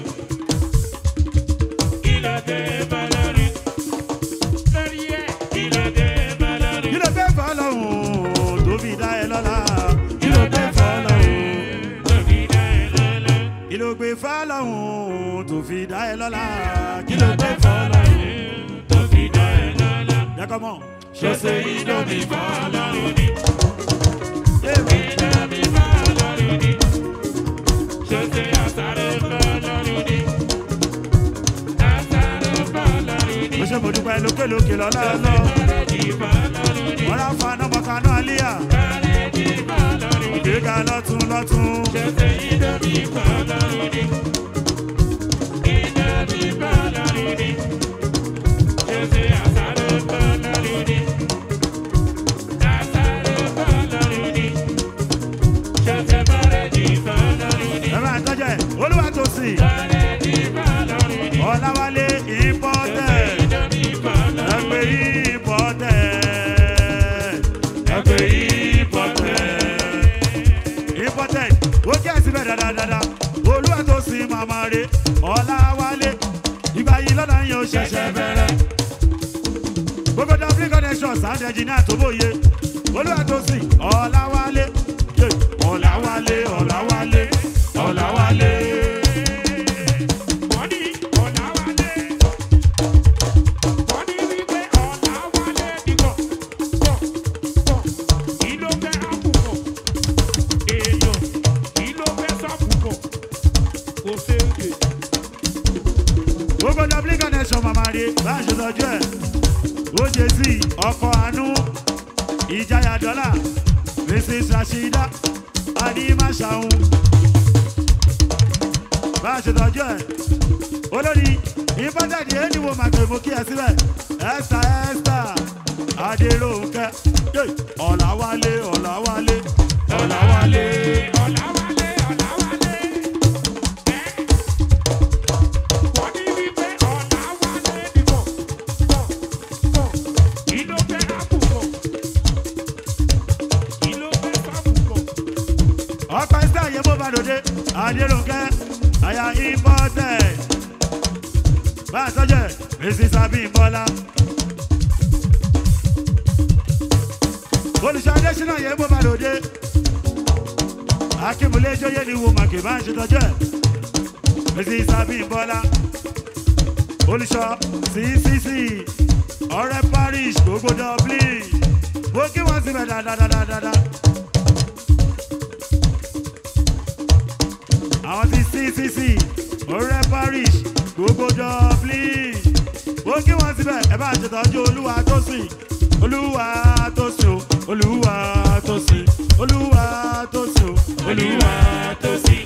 Kí ló dé bọ́lọ́run. Lórí ẹ̀. Kí ló dé bọ́lọ́run. Kí ló dé fọ́lọ́run tó fi dá ẹ lọ́lá. Kí ló dé fọ́lọ́run tó fi dá ẹ lọ́lá. Kí ló gbé fọ́lọ́run tó fi dá ẹ lọ́lá. Kí ló gbé fọ́lọ́run tó fi dá ẹ lọ́lá. Yẹ́kọ̀ mọ̀. Ṣé ṣe ìdọ́mi fọ́lọ́run ni? Ìdọ́mi fọ́lọ́run ni. Ṣé ṣe àsáré fọ́lọ́run ni? Àsáré fọ́lọ́run ni. Mo ṣe mo dúpẹ́ lókèlókè lọ́lọ́lọ́. Wọ́n rá fa nọ́mọ kanú àlíyà. Ìgbéga lọ́tún lọ́tún. Ṣé ṣe ìdọ́mi fọ́lọ́run ni? Ìdọ́mi fọ́lọ́run ni. Ṣé ṣe àsáré fọ́lọ́run ni? Olúwatósìn Ọláwálé imported ẹgbẹ́ imported ẹgbẹ́ imported imported ó kí ẹ síbẹ̀ dáadáa Olúwatósìn màmá rẹ̀ Ọláwálé ìgbà yìí lọ́nà yẹn ó ṣẹ̀ṣẹ̀ bẹ̀rẹ̀ gbogbo dublin connection. connection sound engineer tó bóye Olúwatósìn Ọláwálé Ọláwálé Ọláwálé Ọláwálé. Gbogbo double connection mama re bá ṣe tọ́jú ẹ̀ ó ṣe sí ọkọ̀ àánú ìjayà dọ́là missus Rashida Animashaun bá ṣe tọ́jú ẹ̀ olórí ìbádàdì ẹni wo màkè mú kí ẹ síbẹ̀ Esther Esther Adéròǹkẹ́ Ọláwálé Ọláwálé Ọláwálé Ọláwálé. Ọkọ̀ Esther Ayebo Badode Adéròǹkẹ́ aya imported bá a tọ́jú ẹ̀ missus Abímbọ́lá olùṣọ́ Adésínà Ayebo Badode Akínmúlé Jóyè ní wo màkè bá a ṣe tọ́jú ẹ̀ missus Abímbọ́lá olùṣọ́ C C C ọ̀rẹ́ parish gbogbo Dublin mo kí wọ́n síbẹ̀ dáadáa. Àwọn ti C C C ọ̀rẹ́ parish gbogbo Dublin ó kí wọ́n síbẹ̀ ẹ bá ṣètọ́jú Olúwatósìn Olúwatósìn Olúwatósìn Olúwatósìn Olúwatósìn.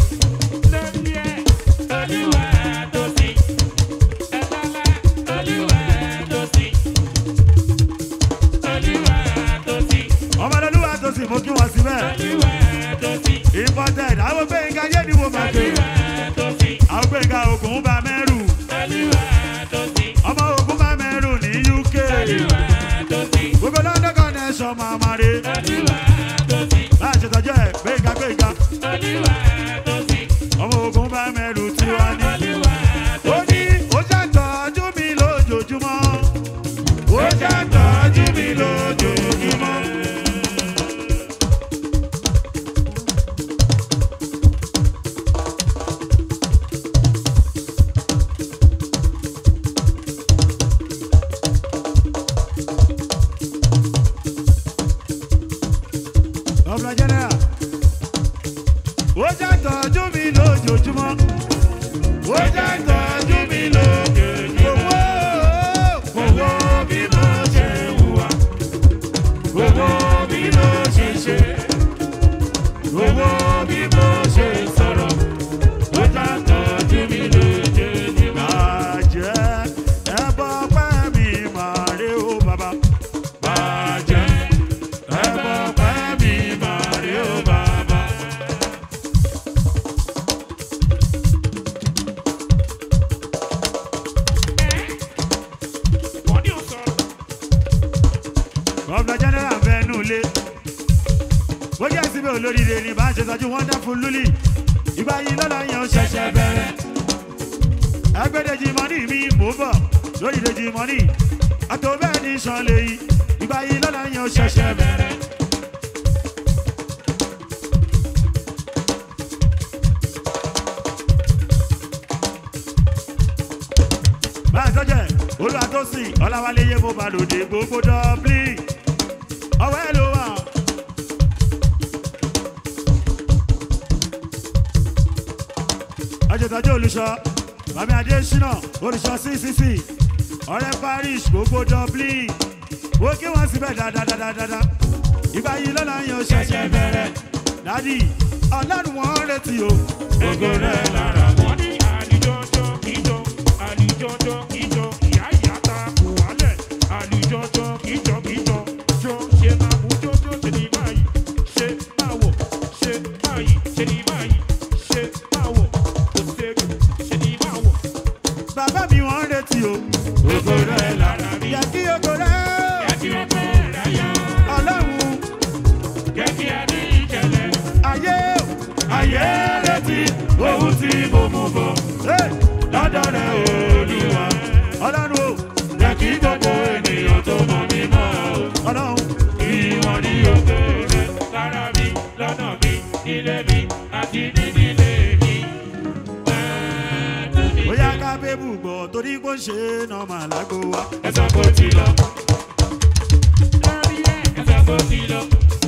ọmọdé Olúwatósìn mo kí wọ́n síbẹ̀ imported àwọn gbẹ̀ngà yé ni wo máa gbé àwọn gbẹ̀ngà ogun bá mẹ́rù ọmọ ogun bá mẹ́rù ní U K gbogbo London connection máa ma re láti ṣètọ́jú ẹ̀ gbẹ̀ngà gbẹ̀ngà ọmọ ogun bá mẹ́rù tí wọ́n ní ó ní ó ṣàtọ́jú mi lójoojúmọ́ ó ṣàtọ́jú mi lójoojúmọ́. Ọ̀bùrọ̀ general ó jẹ́ tọ́jú mi lójoojúmọ́ ó jẹ́ tọ́jú mi lójoojúmọ́ owó bí mo ṣe hùwà owó bí mo ṣe ṣe owó bí mo ṣe sọ̀rọ̀ ó jẹ́ tọ́jú mi lójoojúmọ́. Bàjẹ́ ẹbọ pẹ́ mi màá rí o bàbá bàjẹ́ ẹbọ pẹ́ mi màá rí o bàbá. Governor General fẹ́nu lé ó jẹ́ síbẹ̀ olóríire ní bá ń ṣe tọ́jú wonderful luli ìgbà yìí lọ́la yẹn ó ṣẹ̀ṣẹ̀ bẹ̀rẹ̀ ẹgbẹ́dẹ̀jì mọ́nì mi mò ń bọ̀ lórílẹ̀jì mọ́nì àtọ́bẹ̀ ní sàn lè yí ìgbà yìí lọ́la yẹn ó ṣẹ̀ṣẹ̀ bẹ̀rẹ̀. bá a tọ́jú ẹ̀ Olúwatósìn Ọláwálé Ayebo Badode gbogbo Dublin ọwọ́ ẹ̀ ló wà. Ajẹ́tọ́jú olùṣọ́ Bàmí Adésínà olùṣọ́ C C C ọ̀rẹ́ parish gbogbo Dublin ó kí wọ́n síbẹ̀ dáadáa ìgbà yìí lọ́la yẹn ó ṣẹ̀ṣẹ̀ bẹ̀rẹ̀ dádì Ọlọ́run wọn retí o ògo rẹ̀ lára wọn ní àlùjọ́jọ́ ìjọ àlùjọ́jọ́ ìjọ ìyá ìyá ta kò wálẹ̀ àlùjọ́jọ́ ìjọ ìjọ jọ ṣe máa mú jọjọ ṣe ní báyìí ṣe máa wọ̀ ṣe báyìí ṣe ní báyìí ṣe máa wọ̀ kò ṣègùn ṣe ní máa wọ̀. Bàbá mi wọ́n retí o ògo rẹ̀ lára mi yẹ kí ògo rẹ̀ yẹ kí ògo rẹ̀ yọ Ọlọ́run yẹ kí ẹ ní ìjẹ̀lẹ̀ ayé ayé retí ohun tí mo mú bọ̀ lọ́dọ̀ rẹ̀ Olúwa bó ṣe nọ́ọ̀mà lágbo wa. ẹ sọ pé ó ti lọ. ẹ sọ pé ó ti lọ.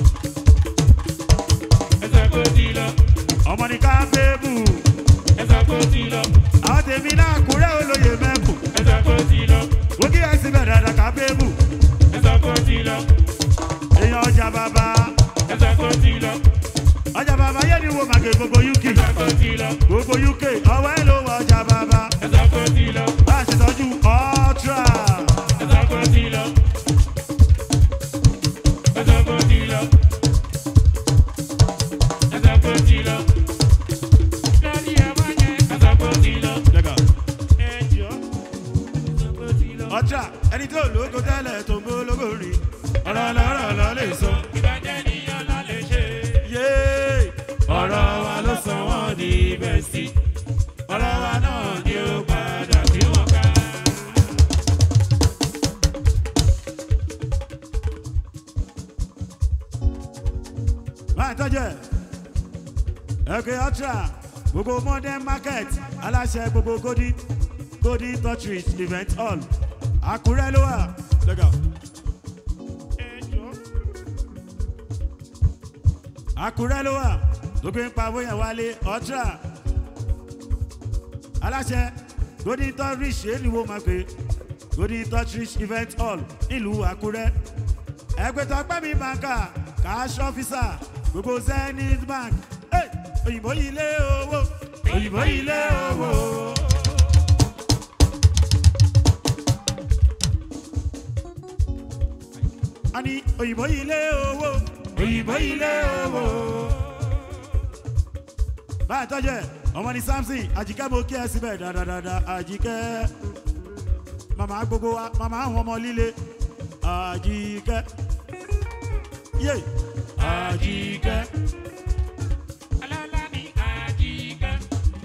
ẹ sọ pé ó ti lọ. ọmọ ní ká bébù. ẹ sọ pé ó ti lọ. àwọn tèmi náà kúrẹ́ olóye mẹ́kù. ẹ sọ pé ó ti lọ. ó kí ẹ síbẹ̀ dáadáa ká bébù. ẹ sọ pé ó ti lọ. èèyàn ọjà bàbá. ẹ sọ pé ó ti lọ. ọjà bàbá yé ni wo màgè gbogbo U K. ẹ sọ pé ó ti lọ. gbogbo U K ọwọ́ ẹ ló wọ ọjà bàbá. ẹ sọ pé ó ti lọ. bá a ṣe tọ́jú ultra. ẹ sọ pé ó ti lọ. ẹ sọ pé ó ti lọ. ẹ sọ pé ó ti lọ. lórí ẹ̀wọ̀n yẹn ẹ sọ pé ó ti lọ. lẹ́gà. ẹ jọ ẹ sọ pé ó ti lọ. ultra ẹni tó lógo tẹ́lẹ̀ tó ń bó lógo rí. ọ̀rọ̀ lọ́rọ̀ lọ́ lè sọ. ìbàjẹ́ nìyẹn lọ lè ṣe. yéé. ọ̀rọ̀ wa ló sọ wọ́n di bẹ́ẹ̀ sí. ọ̀rọ̀ wa náà ni ó padà sí wọn ká. máa tọ́jú ẹ̀ ẹ̀kẹ́ ultra gbogbo modern market aláṣẹ gbogbo golden golden touch rich event hall Àkúrẹ́ ló wà. lẹ́gà. Àkúrẹ́ ló wà gbogbo ń pa bóyá wálé ultra aláṣẹ golden touch rich èyí wo máa pè golden touch rich event hall nílùú Àkúrẹ́ ẹgbẹ́tọ̀ pẹ́mí bàǹkà cash officer gbogbo Zenith bank hey! òyìnbó ilé owó òyìnbó ilé owó. a ní òyìnbó ilé owó òyìnbó ilé owó. báyìí tọ́jú ẹ̀ ọmọ ní Samson Àjíkẹ́ mo kí ẹ síbẹ̀ dáadáa Àjíkẹ́ màmá gbogbo wa màmá àwọn ọmọ líle Àjíkẹ́ yé Àjíkẹ́. alálà ni Àjíkẹ́.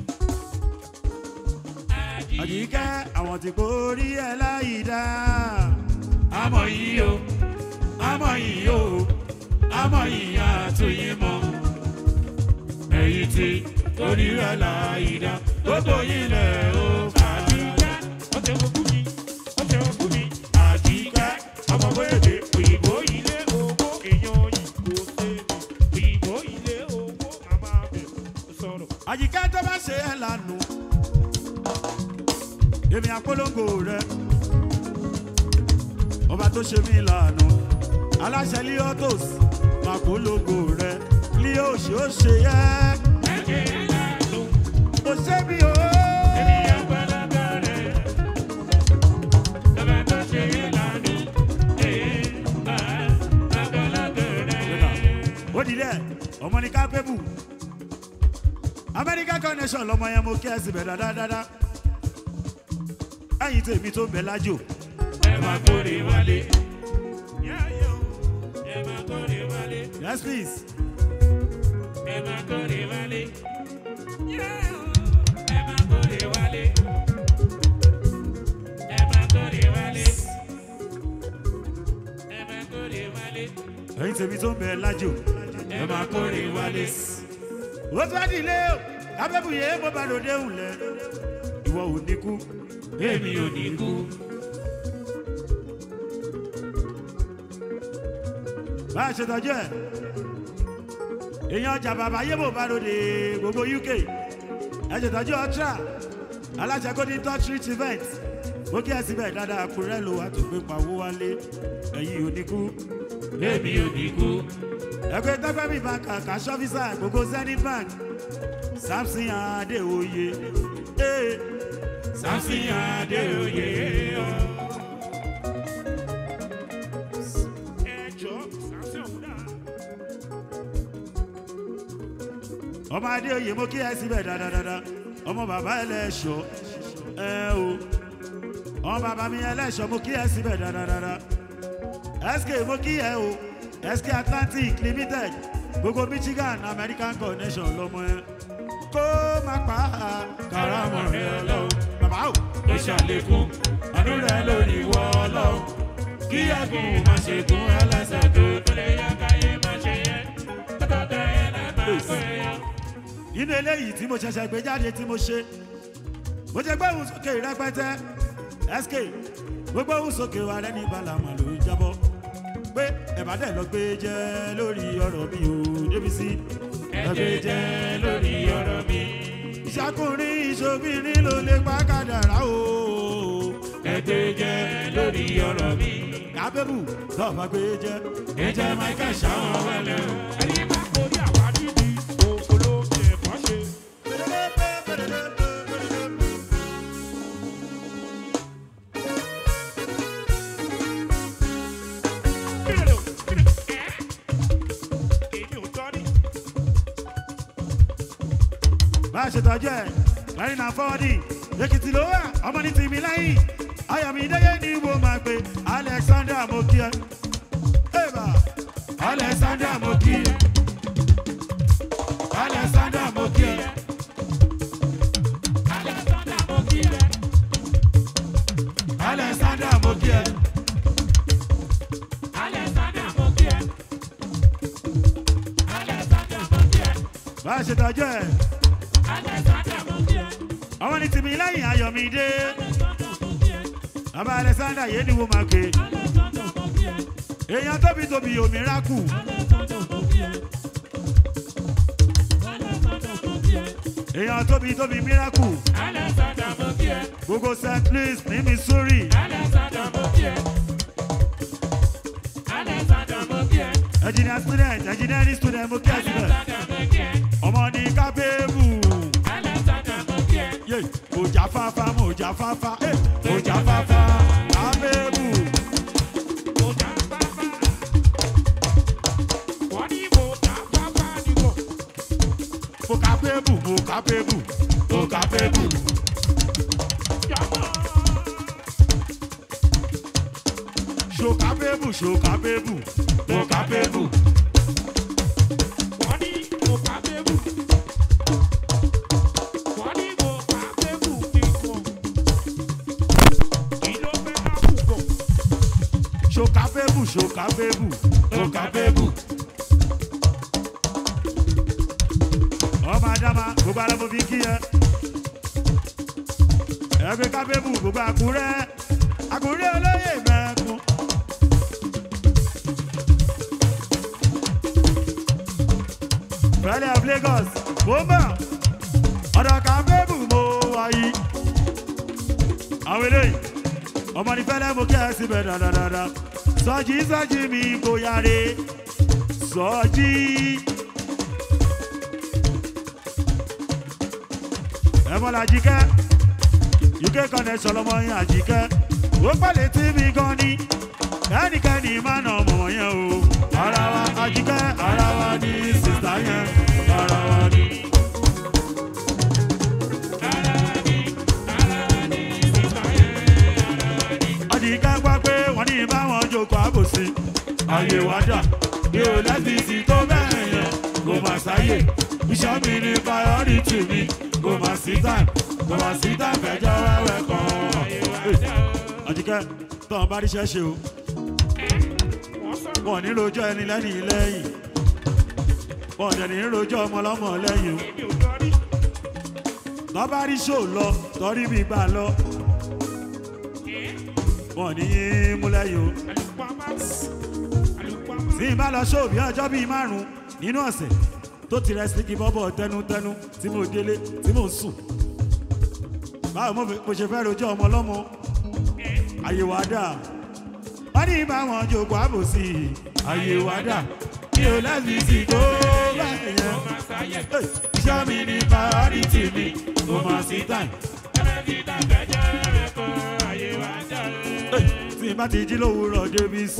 Àjíkẹ́ àwọn tí kò rí ẹ láyìí dá. àmọ́ yìí o àmọ́ yìí o àmọ́ yìí àtúnyìn mọ́. ẹ̀yìn tí orí rẹ̀ láyìí dá gbogbo yìí lẹ̀ o. Àjíkẹ́ ó ṣe ogún mi ó ṣe ogún mi. Àjíkẹ́ ọmọ wéde òyìnbó ilé owó èèyàn yìí kò ṣe mí. òyìnbó ilé owó màmá mi sọ̀rọ̀. Àjíkẹ́ tó bá ṣe ẹ lánàá èmi àpolongo rẹ ọba tó ṣe mí lánàá aláṣẹ Leotos àpolongo rẹ Leo ṣe ó ṣe yẹ ẹ̀jẹ̀ lánàá. ó ṣe mí o. èmi àgbàlagbà rẹ̀ ọba tó ṣe é lánàá. ee àgbàlagbà rẹ̀. ó di dẹ ọmọ ní kápẹ́bù American connection lọmọ yẹn mo kí ẹ síbẹ̀ dáadáa ẹ̀yin tèmi tó ń bẹ lájò. ẹ máa kórè wálé. ẹ máa kórè wálé. Yes please. ẹ máa kórè wálé. ẹ máa kórè wálé. ẹ máa kórè wálé. ẹ máa kórè wálé. ẹ̀yin tèmi tó ń bẹ lájò. ẹ máa kórè wálé. ó fẹ́ dìlé o kápẹ́bù yẹn mo bá lòdì òun lẹ ìwọ ò ní kú. èmi ò ní kú. bá a ṣe tọ́jú ẹ̀ èèyàn ọjà bàbá yé mo bá lòdì gbogbo U K ẹ ṣe tọ́jú ultra aláṣẹ golden touch rich event mo kí ẹ síbẹ̀ dáadáa Àkúrẹ́ ló wà tó gbé pawó wálé ẹ̀yin ò ní kú. èmi ò ní kú. ẹgbẹ́ tọ́gbẹ́mí bank cash officer gbogbo Zenith bank Samson Adéoyè. Hey. Samson Adéoyè. ẹjọ́ Samson ọ̀dà. ọmọ Adéoyè mo kí ẹ síbẹ̀ dáadáa ọmọ bàbá ẹlẹ́ṣọ́ ẹ o ọmọ bàbá mi ẹlẹ́ṣọ́ mo kí ẹ síbẹ̀ dáadáa S K mo kí ẹ o S K Atlantic Limited gbogbo Michigan American connection lọmọ ẹ kó má pa á karamọ̀ rẹ̀ lọ́wọ́. bàbá o. ó ṣàlékún àánú rẹ̀ lórí ìwọ Ọlọ́run. kí ẹ̀gùn má ṣe gún ẹlẹ́sẹ̀ tó tó lè yá káyé má ṣe yẹ. tọ́tọ́ ẹ̀ náà máa kọ́ ẹ yá. nínú eléyìí tí mo ṣẹ̀ṣẹ̀ gbé jáde tí mo ṣe mo jẹ gbẹ́hùn sókè rẹpẹtẹ S K gbogbo ohun sókè wa lẹ́ni balama ló jábọ́ pé ẹ̀bá dẹ̀ lọ gbé jẹ́ lórí ọ̀rọ̀ mi ò débi sí. ẹ gbé jẹ́ lórí ọ̀rọ̀ mi. ìṣàkùnrin ìṣòbìnrin ló lè pa kádàrá o. ẹ gbé jẹ́ lórí ọ̀rọ̀ mi. kábẹ́bù lọ́ọ̀ bá gbé jẹ́. ẹ jẹ́ Michael ṣáwọn wẹlẹ́ o. ẹni bá kórè àwa dídì òkòló ẹ̀fọ́ ṣe. bá a ṣe tọ́jú ẹ̀ lẹ́yìn náà fọ́ọ̀dì èkìtì ló wà ọmọ ní tìmí lẹ́yìn ayọ̀mídéyé ni mo máa pe Alexander mokie eba Alexander mokie Alexander mokie Alexander mokie Alexander mokie Alexander mokie Alexander mokie bá a ṣe tọ́jú ẹ̀ ọmọ ní tìmí lẹ́yìn ayọ̀mídé bàbá Alexander yé ni mo máa pe èèyàn tóbi tóbi òmìnira kù èèyàn tóbi tóbi miracle gbogbo Saint Louis ní Missouri engineer student engineering student mo kí ẹ síbẹ̀ ọmọ ní kábẹ́ẹ̀bù mo jà fáfá mo jà fáfá mo jà fáfá kábẹ́ẹ̀bù. Mo kábẹ́ẹ̀bù mo kábẹ́ẹ̀bù mo kábẹ́ẹ̀bù. Ṣo kábẹ́ẹ̀bù ṣo kábẹ́ẹ̀bù mo kábẹ́ẹ̀bù. Wọ́n ní mo kábẹ́ẹ̀bù. Wọ́n ní mo kábẹ́ẹ̀bù kíkan. Kí ló fẹ́ máa kú bọ̀? Ṣo kábẹ́ẹ̀bù ṣo kábẹ́ẹ̀bù mo kábẹ́ẹ̀bù. Ọmọ Adama gbogbo ara mo fi kí ẹ. Ẹgbẹ́ kábẹ́ẹ̀bù gbogbo Àkúrẹ́ Àkúrẹ́ olóyè mẹ́kun. Valley of Lagos bóbá ọ̀dọ̀ kábẹ́ẹ̀bù mo wáyé. Àwọn eléyìí ọmọ ní fẹ́lẹ́ mo kí ẹ síbẹ̀ dáadáa. Sọ́jí sọ́jí mi kò yáre sọ́jí. Ẹ̀mọ́lá Àjíkẹ́ U K connection lọmọ yẹn Àjíkẹ́ ó pẹ̀lẹ́ tí mi gan ni ẹnikẹ́ni máa nà ọmọ yẹn o. Ara wa Àjíkẹ́ ara wa ní sísá yẹn ara wa ní. Àjíkẹ́ gbọ́ pé wọ́n ní báwọn jókòó àbòsí ayé wa dà bí o lẹ́sí sí tó bẹ́ẹ̀ yẹn kò má sáyè iṣẹ́ mi ní priority mi. Go ma sit down, go ma sit down, fẹjọ́ wẹ́wẹ́ kan. Àjíkẹ́ tọ́ bá ríṣẹ́ ṣe o. Wọ́n ní rojọ́ ẹni lẹ́yìn lẹ́yìn. Wọ́n dẹ̀ ní rojọ́ ọmọ lọ́mọ lẹ́yìn o. Tọ́ bá rí ṣò lọ, tọ́rí mi gbà lọ. Wọ́n ní yín mú lẹ́yìn o. Tí n bá lọ ṣó bí ọjọ́ bíi márùn-ún nínú ọ̀sẹ̀ tó ti rẹ̀ sí kí bọ́bọ̀ tẹnutẹnu tí mo délé tí mo sùn. Báwo mo ṣe fẹ́ rojọ́ ọmọ lọ́mọ ayé wa dà wọ́n ní báwọn jòkó àbòsí ayé wa dà mi ò lẹ́sí sí tó báyìí yẹn. Iṣẹ́ mi ní priority mi kò máa sí time. Tí n bá ti jí lówùúrọ̀ débi sí.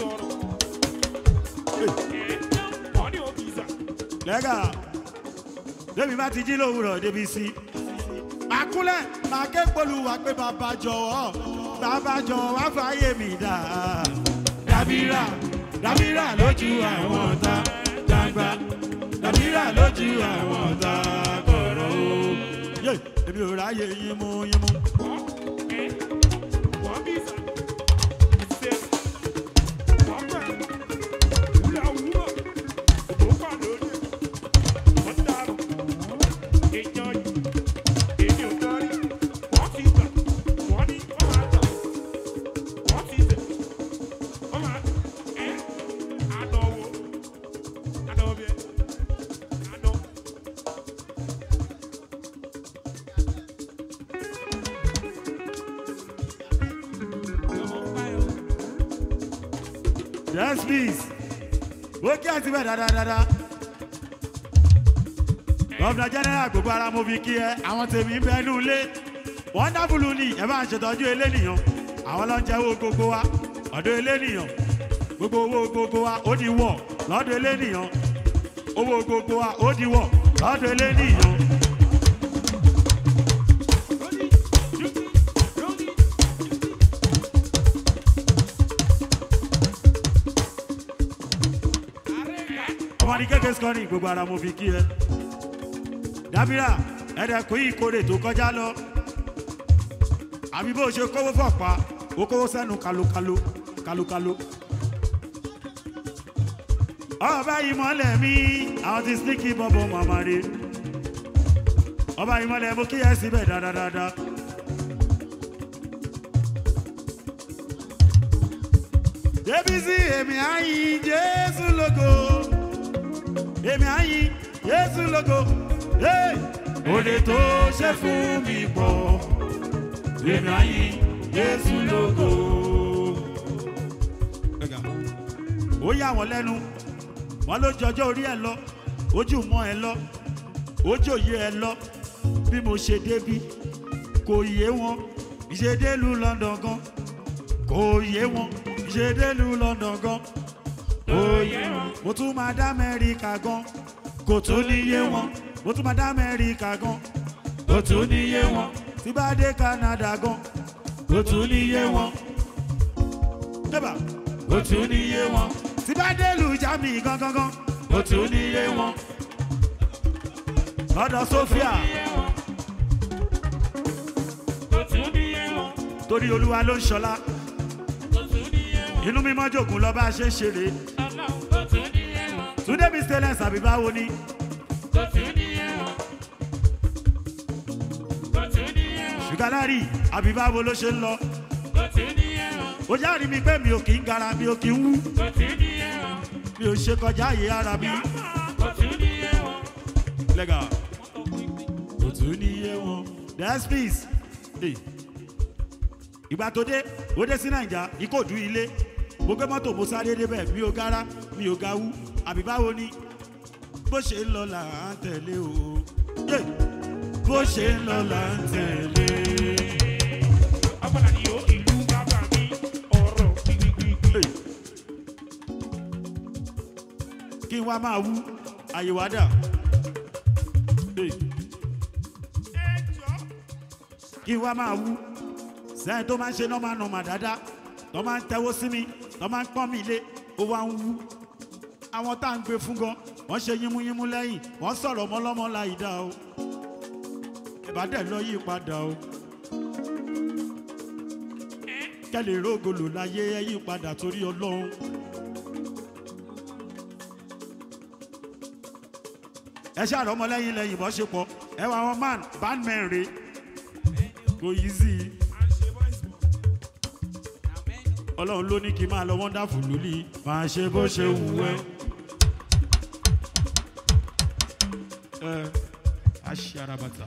Lẹ́gà débi bá ti jí lówùúrọ̀ débi sí. Màkúlẹ̀ màá ké polúwa pé bàbá jọ̀wọ́ bàbá jọ̀wọ́ wá fàyè mi dà. Dàbírà dàbírà lójú àwọn ọ̀tá gbangba dàbírà lójú àwọn ọ̀tá kọ̀rọ̀ o. Yé èmi ò ráyè yímú yímú. Wọ́n ní wọ́n máa tà. Let's please. Ókè àti bẹ́ẹ̀ dáadáa. Gọ́vnà General gbogbo ara mo fi kí ẹ. Àwọn tèmi ń bẹ inú ilé. Wonderful ni ẹ bá ń ṣètọ́jú elénìyàn. Àwọn ló ń jẹ́ owó gbogbo wa. Ọ̀dọ̀ elénìyàn. Gbogbo owó gbogbo wa ó di wọ̀ lọ́dọ̀ elénìyàn. Owó gbogbo wa ó di wọ̀ lọ́dọ̀ elénìyàn. Ọmọ ní kékeré sọ́ni gbogbo ara mo fi kí ẹ. Dábìrà ẹ̀dẹ̀kùn yìí kórè tó kọjá lọ. Àbí bó ṣe kówó fọ̀pá ó kówó sẹ́nu kalokalo kalokalo. Ọba ìmọ̀lẹ̀ mi àwọn ti sneaky bọ́bọ̀ màmá rè. Ọba ìmọ̀lẹ̀ mo kí ẹ síbẹ̀ dáadáa. Débísí èmi àyìn Jésù lógo. Èmi àyìn Jésù lógo. Òde tó ṣe fún mi pọ̀. Èmi àyìn Jésù lógo. Ó yà wọ́n lẹ́nu. Wọ́n ló jọjọ́ orí ẹ lọ. Ojú mọ́ ẹ lọ. Ojú òye ẹ lọ. Bí mo ṣe débí. Kò yé wọn. Ìṣedélu London gan. Kò yé wọn. Ìṣedélu London gan. Kò yé wọn. Mo tún máa dá Amẹ́ríkà gan. Kò tún ní yé wọn. Mo tún máa dá Amẹ́ríkà gan. Kò tún ní yé wọn. Tí bá dé Canada gan. Kò tún ní yé wọn. Débà. Kò tún ní yé wọn. Tí bá dé lu Germany gangan gan. Kò tún ní yé wọn. Lọ́dọ̀ Sofia. Kò tún ní yé wọn. Torí Olúwa ló ń ṣọlá. Kò tún ní yé wọn. Inú mímọ́ jòkun lọ bá a ṣe ṣeré. Kò tún ní yé wọn. Túndé mi stainless àbí báwo ni? Kò tún ní yé wọn. Kò tún ní yé wọn. Ṣùgálárì àbí báwo ló ṣe ń lọ? Kò tún ní yé wọn. Ó jáde mi pé mi ò kì í gara mi ò kì í wú. Kò tún ní yé wọn. Mi ò ṣe kọjá ààyè ara mi. Kò tún ní yé wọn. Lẹ́gà. Kò tún ní yé wọn. That's peace. Ìgbà tó dé, ó dé sí Nàìjà, Ìkòdú ilé. Mo gbé mọ́tò mo sáré débẹ̀, mi ò gara, mi ò ga wú. Àbí báwo ni? Bó ṣe ń lọ là ń tẹ̀lé o. Bó ṣe ń lọ là ń tẹ̀lé. Abala ni o ìlú bàbá mi ọ̀rọ̀ gbígbígbí. Kí n wá máa wú àyèwádà. Kí n wá máa wú. Sẹ́yìn tó máa ń ṣe nọ́mà nọ́mà dáadáa. Tó máa ń tẹ́wọ́ sí mi. Tó máa ń pọ́n mi lé. Ó wá ń wú. Àwọn tá à ń gbé fún gan. Wọ́n ṣe yínmúyínmú lẹ́yìn. Wọ́n sọ̀rọ̀ mọ́lọ́mọ́ láì dá o. Ìbádẹ́ lọ yí padà o. Kẹ́lẹ̀ rógolò láyé ẹ yí padà torí Ọlọ́run. Ẹ ṣàrọ̀ ọmọ lẹ́yìn lẹ́yìn bọ́ ṣe pọ̀. Ẹ wà wọn man bandman re. Kò yí sí i. Ọlọ́run ló ní kí n máa lọ wonderful lórí. Máa ṣe bó ṣe wù ẹ́. Ẹ á ṣe ara bàtà.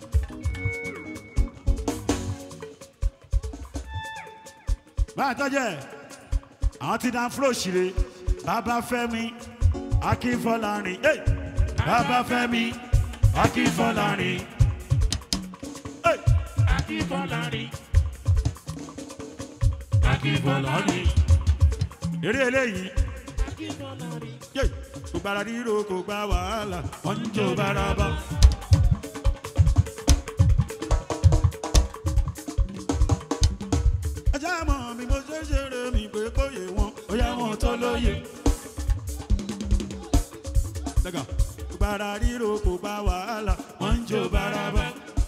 Báyà tọ́jẹ́, àwọn ti dán fúlò ṣìrè, bàbá Fẹ́mi, Akínfọ́lárin, bàbá Fẹ́mi, Akínfọ́lárin, Akínfọ́lárin, Akínfọ́lárin. Eré eléyìí, kò gbára ríro kò gbá wàhálà, wọ́n ń jó bárabá. Gbára ríro kò bá wàhálà, wọ́n ń jó bárabá.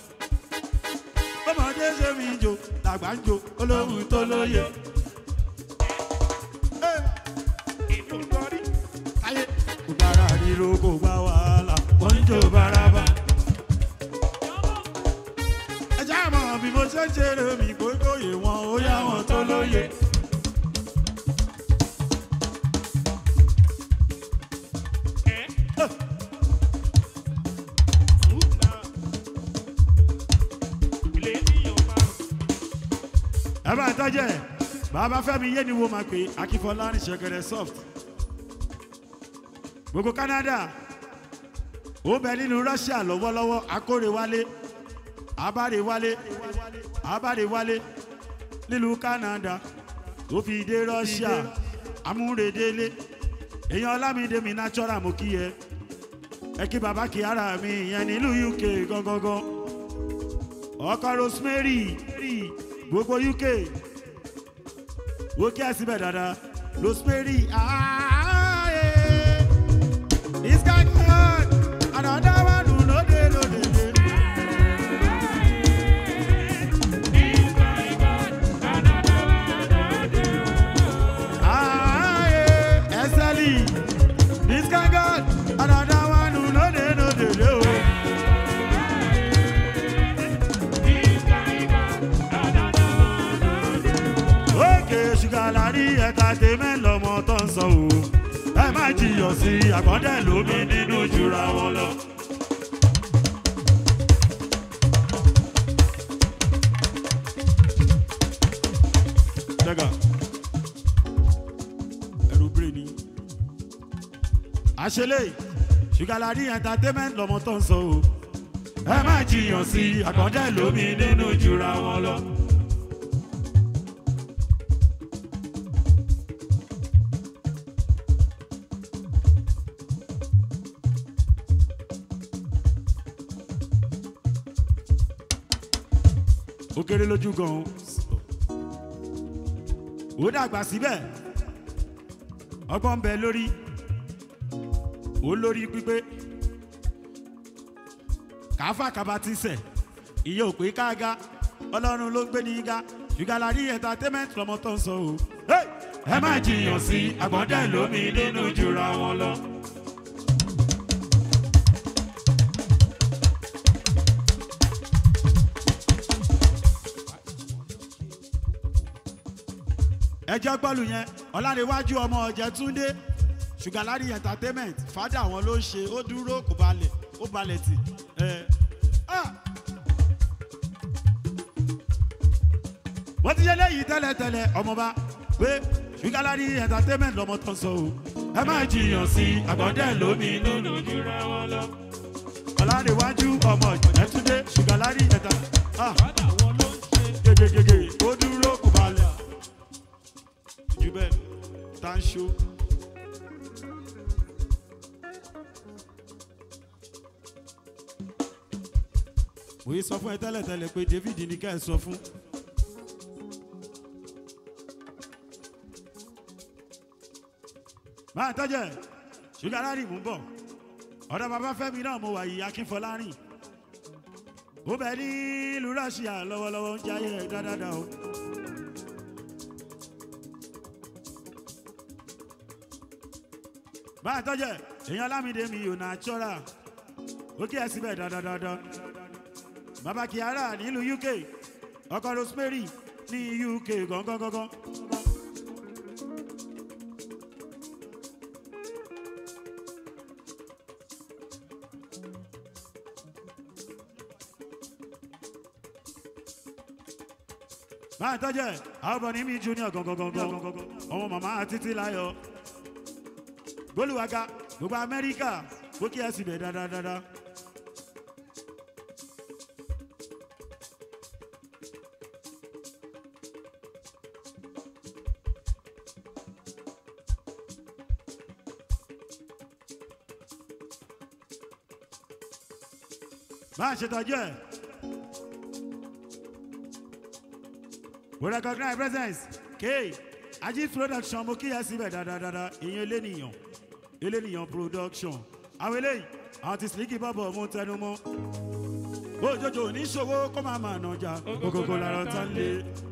Ọmọdé ṣe mi jò, tàgbà ń jò, olóhùn tó lóye. Gbára ríro kò bá wàhálà, wọ́n ń jó bárabá. Ẹjẹ́ àmọ́ bí mo ṣe ń ṣeré mi kò kóyè wọn, ó yá wọn tó lóye. Ẹ bá tọ́jẹ́, bàbá Fẹ́mi yé ni wo máa pè Akínfọ́lárin ṣẹ̀kẹ̀rẹ̀ soft. gbogbo Canada ó bẹ nínú Russia lọ́wọ́lọ́wọ́ akórèwálé abárèwálé abárèwálé nílùú Canada tó fi dé Russia amúredélé èèyàn Ọlámídé mi natural mo kí ẹ ẹ kí bàbá kí ara mi ìyẹn nílùú U K gangan ọkọ Rosemary gbogbo U K ó kí ẹ síbẹ̀ dáadáa Rosemary aaye this guy God another one who no dey no dey dey. This guy God another one no dey. Aaye Eseli this guy God another one who no dey no dey dey. Ṣùgàlárí entertainment lọmọ tó ń sọ o ẹ má jiyàn sí àkọ́dẹ̀ lómi nínú jura wọn lọ. Dẹ́gà ẹ̀rù bèrè ni àṣẹlẹ̀ Ṣùgàlárí entertainment lọmọ tó ń sọ o ẹ má jiyàn sí àkọ́dẹ̀ lómi nínú jura wọn lọ. Ó kéré lójú gan-an ó dàgbà síbẹ̀ ọgbọ́n ń bẹ lórí ó lórí pípé káfà kaba ti sẹ̀ ìyẹn ò pé káàgá Ọlọ́run ló gbé ní ga Ṣùgàlárí entertainment lọmọ tó ń sọ o ẹ má jiyàn sí àgbọ̀ndẹ̀ lómi nínú jura wọn lọ. ẹjọ́ gbọ́lù yẹn Ọlárẹ̀wájú ọmọ Ọ̀jẹ̀túndé Ṣùgàlárí entertainment fádà wọn ló ń ṣe ó dúró kò balẹ̀ ó balẹ̀ tì. wọ́n ti yẹ lẹ́yìn tẹ́lẹ̀tẹ́lẹ̀ ọmọba pé Ṣùgàlárí entertainment lọmọ tó ń sọ o ẹ má jiyàn sí àgbọ̀ndẹ̀ lómi nínú jura wọn lọ. Ọlárẹ̀wájú ọmọ Ọ̀jẹ̀túndé Ṣùgàlárí entertainment fádà wọn ló ń ṣe gègègègè ó dúró kò balẹ̀. Jubel, Tancho. Mo yí sọ fún ẹ tẹ́lẹ̀ tẹ́lẹ̀ pé David ní ká ẹ sọ fún. Máa tọ́jẹ̀ Ṣùgàlárí mú bọ̀. Ọ̀dọ̀ bàbá Fẹ́mi náà mo wà yìí Akínfọlárìn. Ó bẹ ní ìlú Russia lọ́wọ́lọ́wọ́ ń jayé dáadáa o. Máa tọ́jẹ̀ èèyàn Ọlámídé mi ò natural ó kí ẹ síbẹ̀ dáadáa. Bàbá Kiara nílùú U K ọkọ Rosemary ní U K gangan. Máa tọ́jẹ̀ àwọn ọmọ ní mi junior gangan ọmọ màmá Títí Láyọ̀ Gbólúwàga gbogbo Amẹ́ríkà ó kí ẹ síbẹ̀ dáadáa. Máa ṣètọ́jú ẹ̀. We recognize presence K Ajif production mo kí ẹ síbẹ̀ dáadáa ìyẹn elénìyàn elénìyàn production àwọn eléyìí àwọn ti Slicky bọ́bọ̀ mú tẹnu mọ́ òjòjò oníṣòwò kó máa máa nàjà gbogbo lára tán lé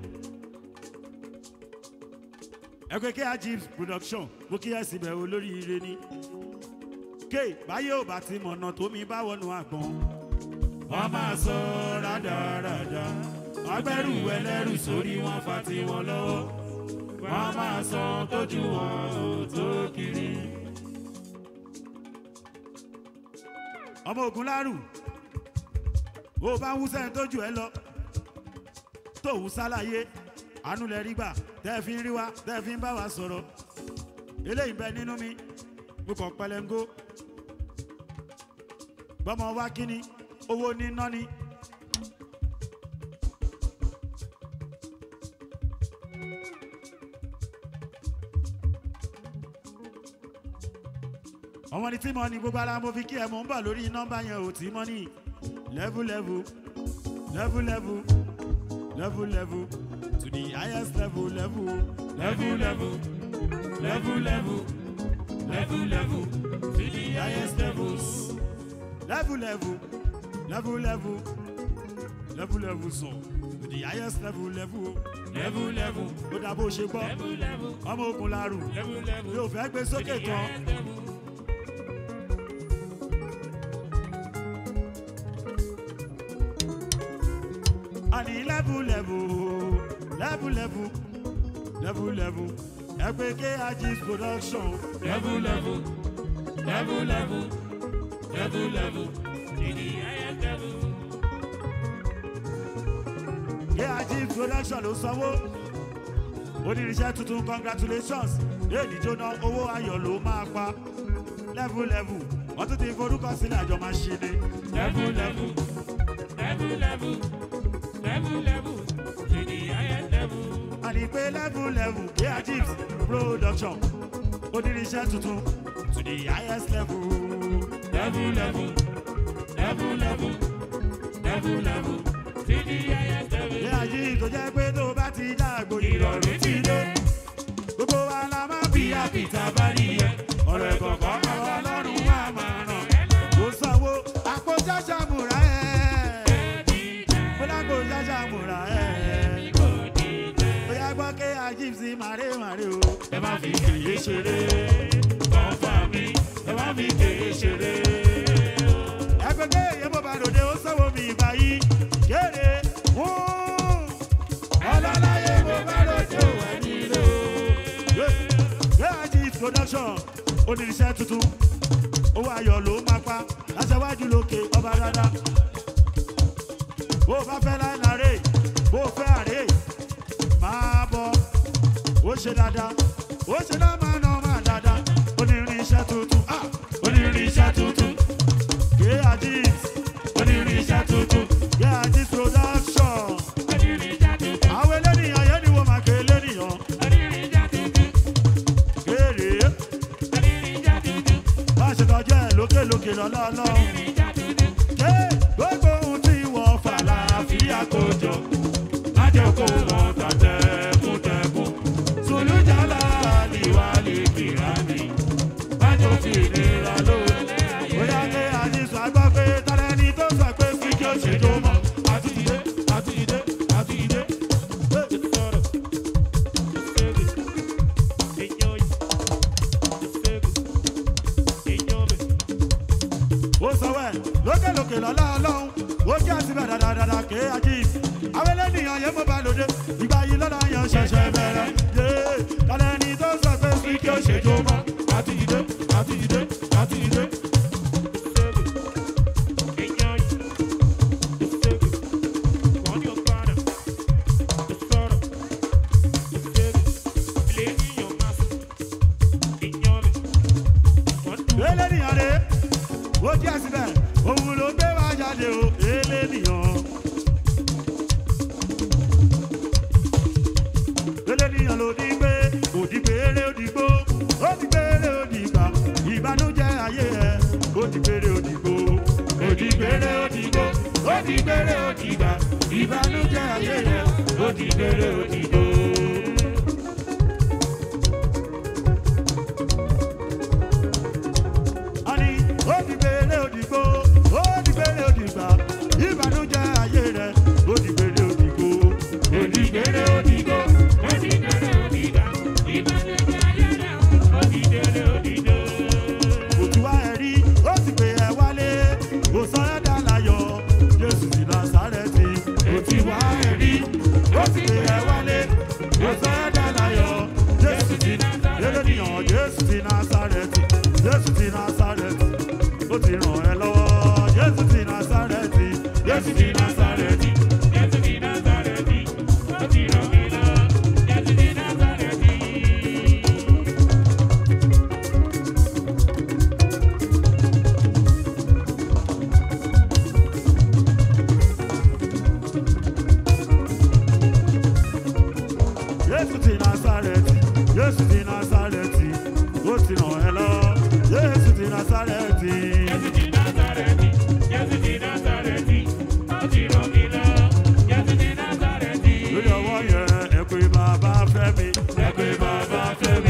ẹgbẹ́ K Ajif production mo kí ẹ síbẹ̀ olórí ire ní K báyé ò bá ti mọ̀nà tómi bá wọnú àgbọn wọ́n máa sọ rádaràdà agbẹ́rù ẹlẹ́rù sórí wọn fa ti wọn lọ́wọ́ wọ́n máa sọ tójú wọn ò tó kiri. ọmọ ogun lárù ó bá ń wúsẹ́ tójú ẹ lọ tóun sálàyé àánú lẹ rí gbà tẹ́ fi ń rí wa tẹ́ fi ń bá wa sọ̀rọ̀ eléyìí bẹ nínú mi mo kàn pẹlẹngó gbọmọ wá kíni owó níná ni. ọmọ ní tí mo ní gbogbo ara mo fi kí ẹ mò ń bọ̀ lórí nọ́mbà yẹn ò tí mọ́ ní level level level level level level to the highest level level level level level level level level to the highest levels. level level level level level level so to the highest level level level level ó dà bó ṣe gbọ́ level level ọmọ ogun lárù level level yóò fẹ́ gbé sókè tán. Ani level level level level level level ẹgbẹ́ K I G's production. level level level level level level to the highest level. K I G's production ló sanwó onírinṣẹ́ tuntun congratulations èyí jóná owó ayọ̀ ló máa pa level level wọ́n tún ti forúkọ sílẹ̀ àjọ máa ṣe ni. level level level level level level to the highest level. Àní pé level level K I G's production onírinṣẹ́ tuntun to the highest level. level level level level level level to the highest level. K I G's tó jẹ́ pé tó bá ti dàgbò ìrọ̀rùn ti dé gbogbo wa la máa bí àpìtà bá nìyẹn ọ̀rọ̀ ẹ̀kọ̀ọ̀kan àwọn ọlọ́run wà máa ràn kó sanwó àpò ṣáṣá múra ẹ̀ bóyá kò ṣáṣá múra ẹ̀ bóyá gbọ́ K I G's màrè màrè o ẹ má fi kèye ṣeré kọ́ńfà mi ẹ má fi kèye ṣeré. ẹgbẹ́ kéye bó ba lòdì ó sanwó mi báyìí kéde ọlọ́láyé bó bá lòdì ó wẹ̀ nílò. K I G's production onírinṣẹ́ tuntun owó ayọ̀ ló máa pa láṣẹwájú lókè ọba dáadáa bó o bá fẹ́ láìláre bó o fẹ́ àrè máa bọ̀ ó ṣe dáadáa ó ṣe náà máa ná máa dáadáa onírinṣẹ́ tuntun ah onírinṣẹ́ tuntun K I G's onírinṣẹ́ tuntun K I G's production onírinṣẹ́ tuntun àwọn eléníyàn yẹn ni wọ́n máa ké eléníyàn onírinṣẹ́ tuntun kéèrè onírinṣẹ́ tuntun bá a ṣe tọ́jú ẹ̀ lókè lókè lọ́lọ́lọ́ onírinṣẹ́ tuntun. ké gbogbo ohun tí wọ́n fà láàfíà kò jọ má jẹ́ kó wọn ta tẹkùntẹkùn sùlùjálà àlìwá lè kíra mi má jẹ́ fi ìlera lóore bóyá K I G's àgbọ̀ pé tálẹ́ni tó sọ pé fi kí ó ṣe jó mọ́. àti ìdè àti ìdè àti ìdè. ó sọ wẹ̀ lókè lókè lọ́lá ọlọ́run ó kí àsìbẹ̀ dáadáa K I G's àwọn eléníyàn yẹn mú bá lòdì ìgbà yìí lọ́la yẹn ṣẹ̀ṣẹ̀ bẹ̀rẹ̀ yé tálẹ́ni tó sọ pé fi kí ó ṣe jó mọ́. àti ìdè àti ìdè àti ìdè. eléníyàn rè ó kí àsìbẹ̀ òun ló gbé wá jáde o eléníyàn. eléníyàn ló ní gbé òdìgbére òdìgbò òdìgbére òdìgbà ìbànújẹ́ ayé ẹ̀ òdìgbére òdìgbò òdìgbére òdìgbò òdìgbére òdìgbà ìbànújẹ́ ayé ẹ̀ òdìgbére òdìgbò. àní òdìgbére òdìgbò òdìgbére òdìgbà ìbànújẹ́ ayé rẹ̀ òdìgbére òdìgbò òdìgbére òdìgbò òdìgbére òdìgbà ìbànújẹ́ ayé rẹ̀ òdìgbére òdìgbò. òtúwá ẹ̀rí ó ti pè ẹ́ wálé kò sọ ẹ́ dá láyọ̀ Jésù ti Násárẹ́tì. òtúwá ẹ̀rí ó ti pè ẹ́ wálé kò sọ ẹ́ dá láyọ̀ Jésù ti eléníyàn Jésù ti Násárẹ́tì Jésù ti Násárẹ́tì ó ti ràn ẹ́ lọ́wọ́ Jésù ti Násárẹ́tì Jésù ti Násárẹ́tì Jésù ti Násárẹ́tì ó ti ràn mí lọ́wọ́ Jésù ti Násárẹ́tì. ràn ẹ́ lọ. Jésù ti Násárẹ́tì. Jésù ti Násárẹ́tì. Jésù ti Násárẹ́tì. Ó ti ràn mí lọ. Jésù ti Násárẹ́tì. Lórí ọwọ́ yẹn ẹ pé bàbá fẹ́ mi. Ẹ pé bàbá fẹ́ mi.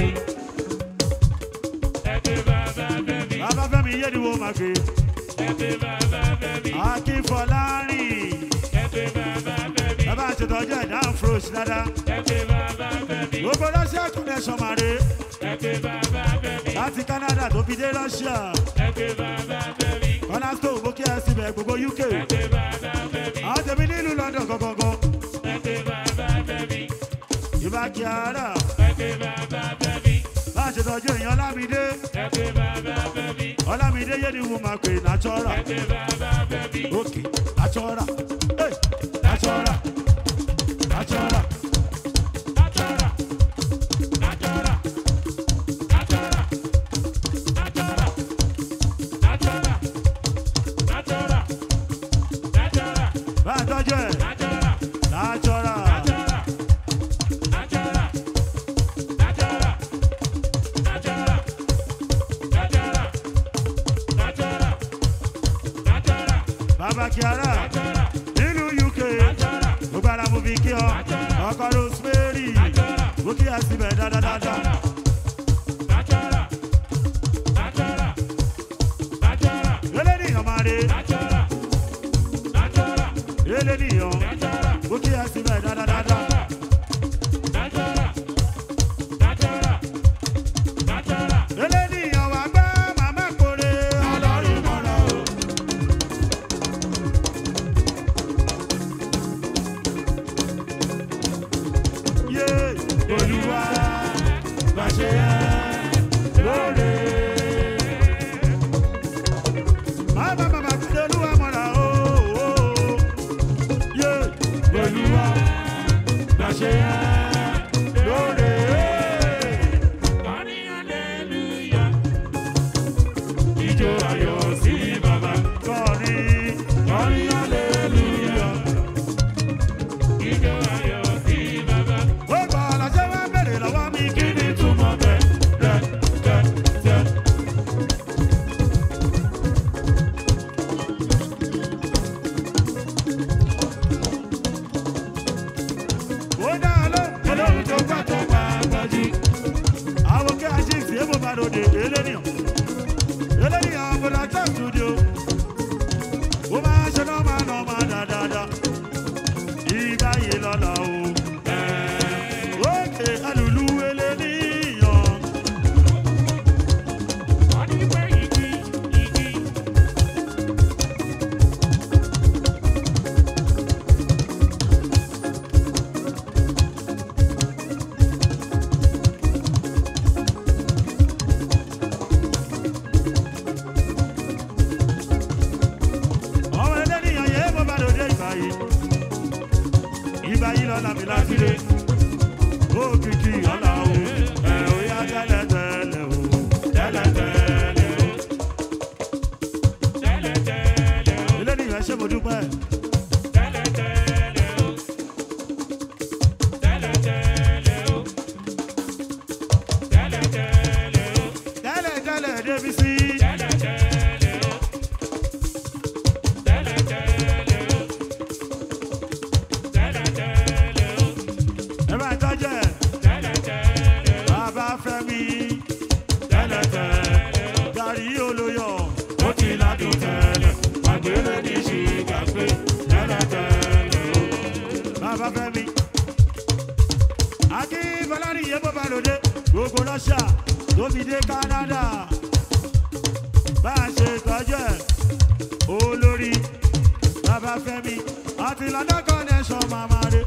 Ẹ pé bàbá fẹ́ mi. Bàbá fẹ́ mi yé ni wo máa gbé. Ẹ pé bàbá fẹ́ mi. Akínfọlárìn. Ẹ pé bàbá fẹ́ mi. Bàbá àṣetọ́jú ẹ̀dá ń frosh dáadáa. Ẹ pé bàbá fẹ́ mi. Gbogbo Russia connection màre. Ẹ pé bàbá fẹ́ mi. Láti Canada tó fi dé Russia. Ẹ pé bàbá fẹ́ mi. Cornerstone bó kí ẹ síbẹ̀ gbogbo U K. Ẹ pé bàbá fẹ́ mi. Àwọn tèmi nílùú London gangan. Ẹ pé bàbá fẹ́ mi. Ìbá kí ara. Ẹ pé bàbá fẹ́ mi. Bá àṣetọ́jú èèyàn Ọlámídé. Ẹ pé bàbá fẹ́ mi. Ọlámídé yé ni wo máa pè natural. Ẹ pé bàbá fẹ́ mi. Okay, natural. Hey, natural. Natural. Natural. Natural. Natural. Natural. Natural. Natural. Natural. Bá àtọ́jú ẹ̀. Natural. Natural. Natural. Natural. Natural. Natural. Natural. Natural. Natural. Bàbá Kiara. Natural. Nílùú U K. Natural. Gbogbo ara mo fi kí ọ. Ọkọ Rosemary. Natural. Mo kí ẹ síbẹ̀ dáadáa. Natural. Natural. Natural. Natural. Eléníyàn máa re. Natural. Natural. Eléníyàn. Natural. Mo kí ẹ síbẹ̀ dáadáa. Natural. Natural. Natural. Natural. Eléníyàn wà gbọ́ màmá kore. Ọlọ́run mọ̀rọ̀ o. Yé Olúwa bá ṣe yẹ lóore. màmá màmá kúndé olúwa mọ̀ra o. Yé Olúwa bá ṣe yẹ lóore. Kọrin hallelujah. Ijó ayọ̀ sí bàbá. kọrin. Kọrin hallelujah. Ijó ayọ̀ sí bàbá. Ó gbọ́ ọ̀làṣẹ́ wá bẹ̀rẹ̀ lọ́wọ́ mi kí Kí ni. ni túmọ̀ bẹ́ẹ̀? Tẹ́ tẹ́ tẹ́. Ó dá ọ lọ. Olóhùn tó gbà tó gbà gbọ́jú. Àwọn kí a ṣì sí èbó bá lòdì eléníyàn. Eléníyàn bọ̀dà tó studio. Ó máa ṣe náà máa nà máa dáadáa. Ìgbà yìí lọ́la o. Òkè alùlù eléníyàn. Wọ́n ní pé igi igi. Ọmọ eléníyàn yẹ èbó bá lòdì ìgbà yìí. Ìgbà yìí lọ́la mi láti lé. Òkìkí ọ̀la o. Ẹ̀ ó yá tẹ́lẹ̀ tẹ́lẹ̀ o. Tẹ́lẹ̀ tẹ́lẹ̀ o. Tẹ́lẹ̀ tẹ́lẹ̀ o. Eléníyàn ṣé mo dúpẹ́. Tẹ́lẹ̀ tẹ́lẹ̀ o. Tẹ́lẹ̀ tẹ́lẹ̀ o. Tẹ́lẹ̀ tẹ́lẹ̀ o. Tẹ́lẹ̀ tẹ́lẹ̀ débi sí. Tẹ́lẹ̀ tẹ́lẹ̀ o. Tẹ́lẹ̀ tẹ́lẹ̀ o. Tẹ́lẹ̀ tẹ́lẹ̀ o. Ẹ máa tọ́jú ẹ̀. Tẹ́lẹ̀ tẹ́lẹ̀ o. Bàbá Fẹ́mi. Tẹ́lẹ̀ tẹ́lẹ̀ o. Gàrí olóyọ̀. Ó ti ládùn tẹ́lẹ̀, àgbélé ní ṣìgá pé tẹ́lẹ̀ tẹ́lẹ̀ o. Bàbá Fẹ́mi. Akínfọlárìn yẹ bó ba lòdì. Gbogbo Russia tó fi dé Canada. Bá a ṣe tọ́jú ẹ̀. Olórí. Bàbá Fẹ́mi. Àti London connection màmá rẹ̀.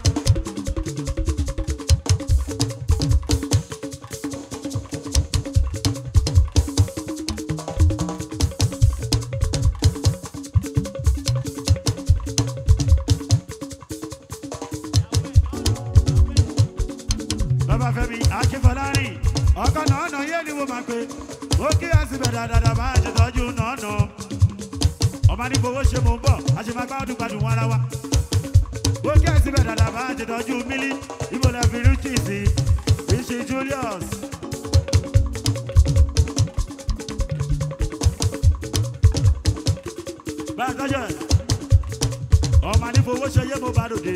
Bàbá Fẹ́mi Akínfọlárìn. Ọkọ náà nà yé ni mo máa pe. Ó kí ẹ síbẹ̀ dáadáa máa ṣe tọ́jú náà nà. Ọmọ ní gbowó ṣe mò ń bọ̀. A ṣe máa gbádùn gbádùn wọn ara wa. Ó kí ẹ síbẹ̀ dáadáa máa ṣe tọ́jú mílí. Ibo la fi rúchì sí. Bíṣì Julius. báyìí tọ́jú ẹ̀ ọmọ nífowó ṣe yé mo bá dòde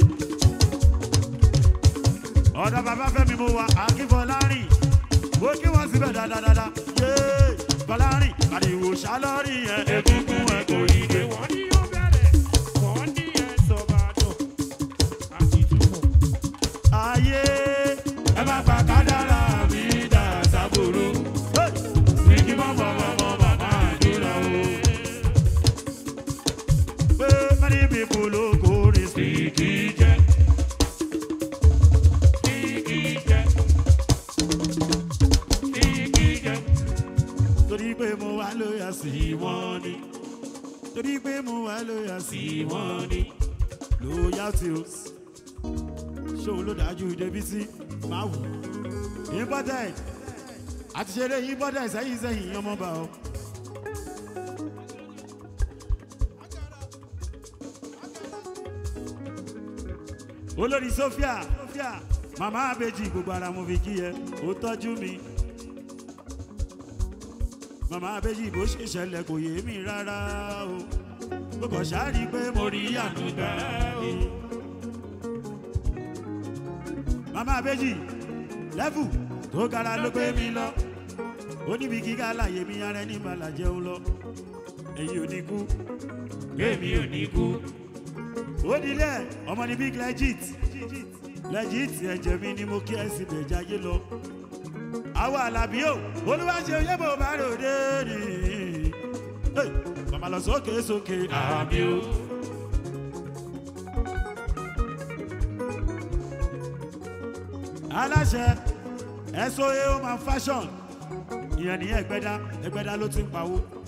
ọ̀dọ̀ bàbá Fẹ́mi mo wà Akínfọlárìn mo kí wọ́n síbẹ̀ dáadáa yé Fọlárìn àdìwò ṣálọ́rì yẹn egungun ẹ̀ kò rí dé. wọ́n ní yóò bẹ̀rẹ̀ wọ́n ní ẹ̀ sọ̀bàdàn àti túmọ̀. ayé ẹ má pa kádàrá mi dà sábòrò ní kí mọ́ mọ́ mọ́ mọ́ màmá àdúrà o. pé many people ló kórè sí kìkì jẹ́ kìkì jẹ́ kìkì jẹ́. torí pé mo wà lóyà sí wọn ni torí pé mo wà lóyà sí wọn ni loyalty o ṣòun ló dájú Débísí máa wù important àti ṣeré important sẹ́yìn sẹ́yìn ọmọọba o. olórí Sophia màmá Abèjì gbogbo ara mo fi kí ẹ ó tọ́jú mi màmá Abèjì bó ṣe ṣẹlẹ̀ kò yé mi rárá o mo kàn ṣáàrí pé mo rí àánú gbà o. màmá Abèjì lẹ́fù tó gara ló gbé mi lọ ó níbi gíga láyé mi ara ẹni màlà jẹun lọ èyí ò ní kú èmi ò ní kú. ó nílé ọmọ ní big legit legit ẹ̀jẹ̀ mi ni mo kí ẹ sì bẹ̀jà yé lọ. àwọn Àlàbí o olúwa ṣe oyè bò bá ròde ni màmá lọ sókè sókè àmì o. aláṣẹ S O A home and fashion ìyẹn ní Ẹgbẹ́dá Ẹgbẹ́dá ló ti ń pawó.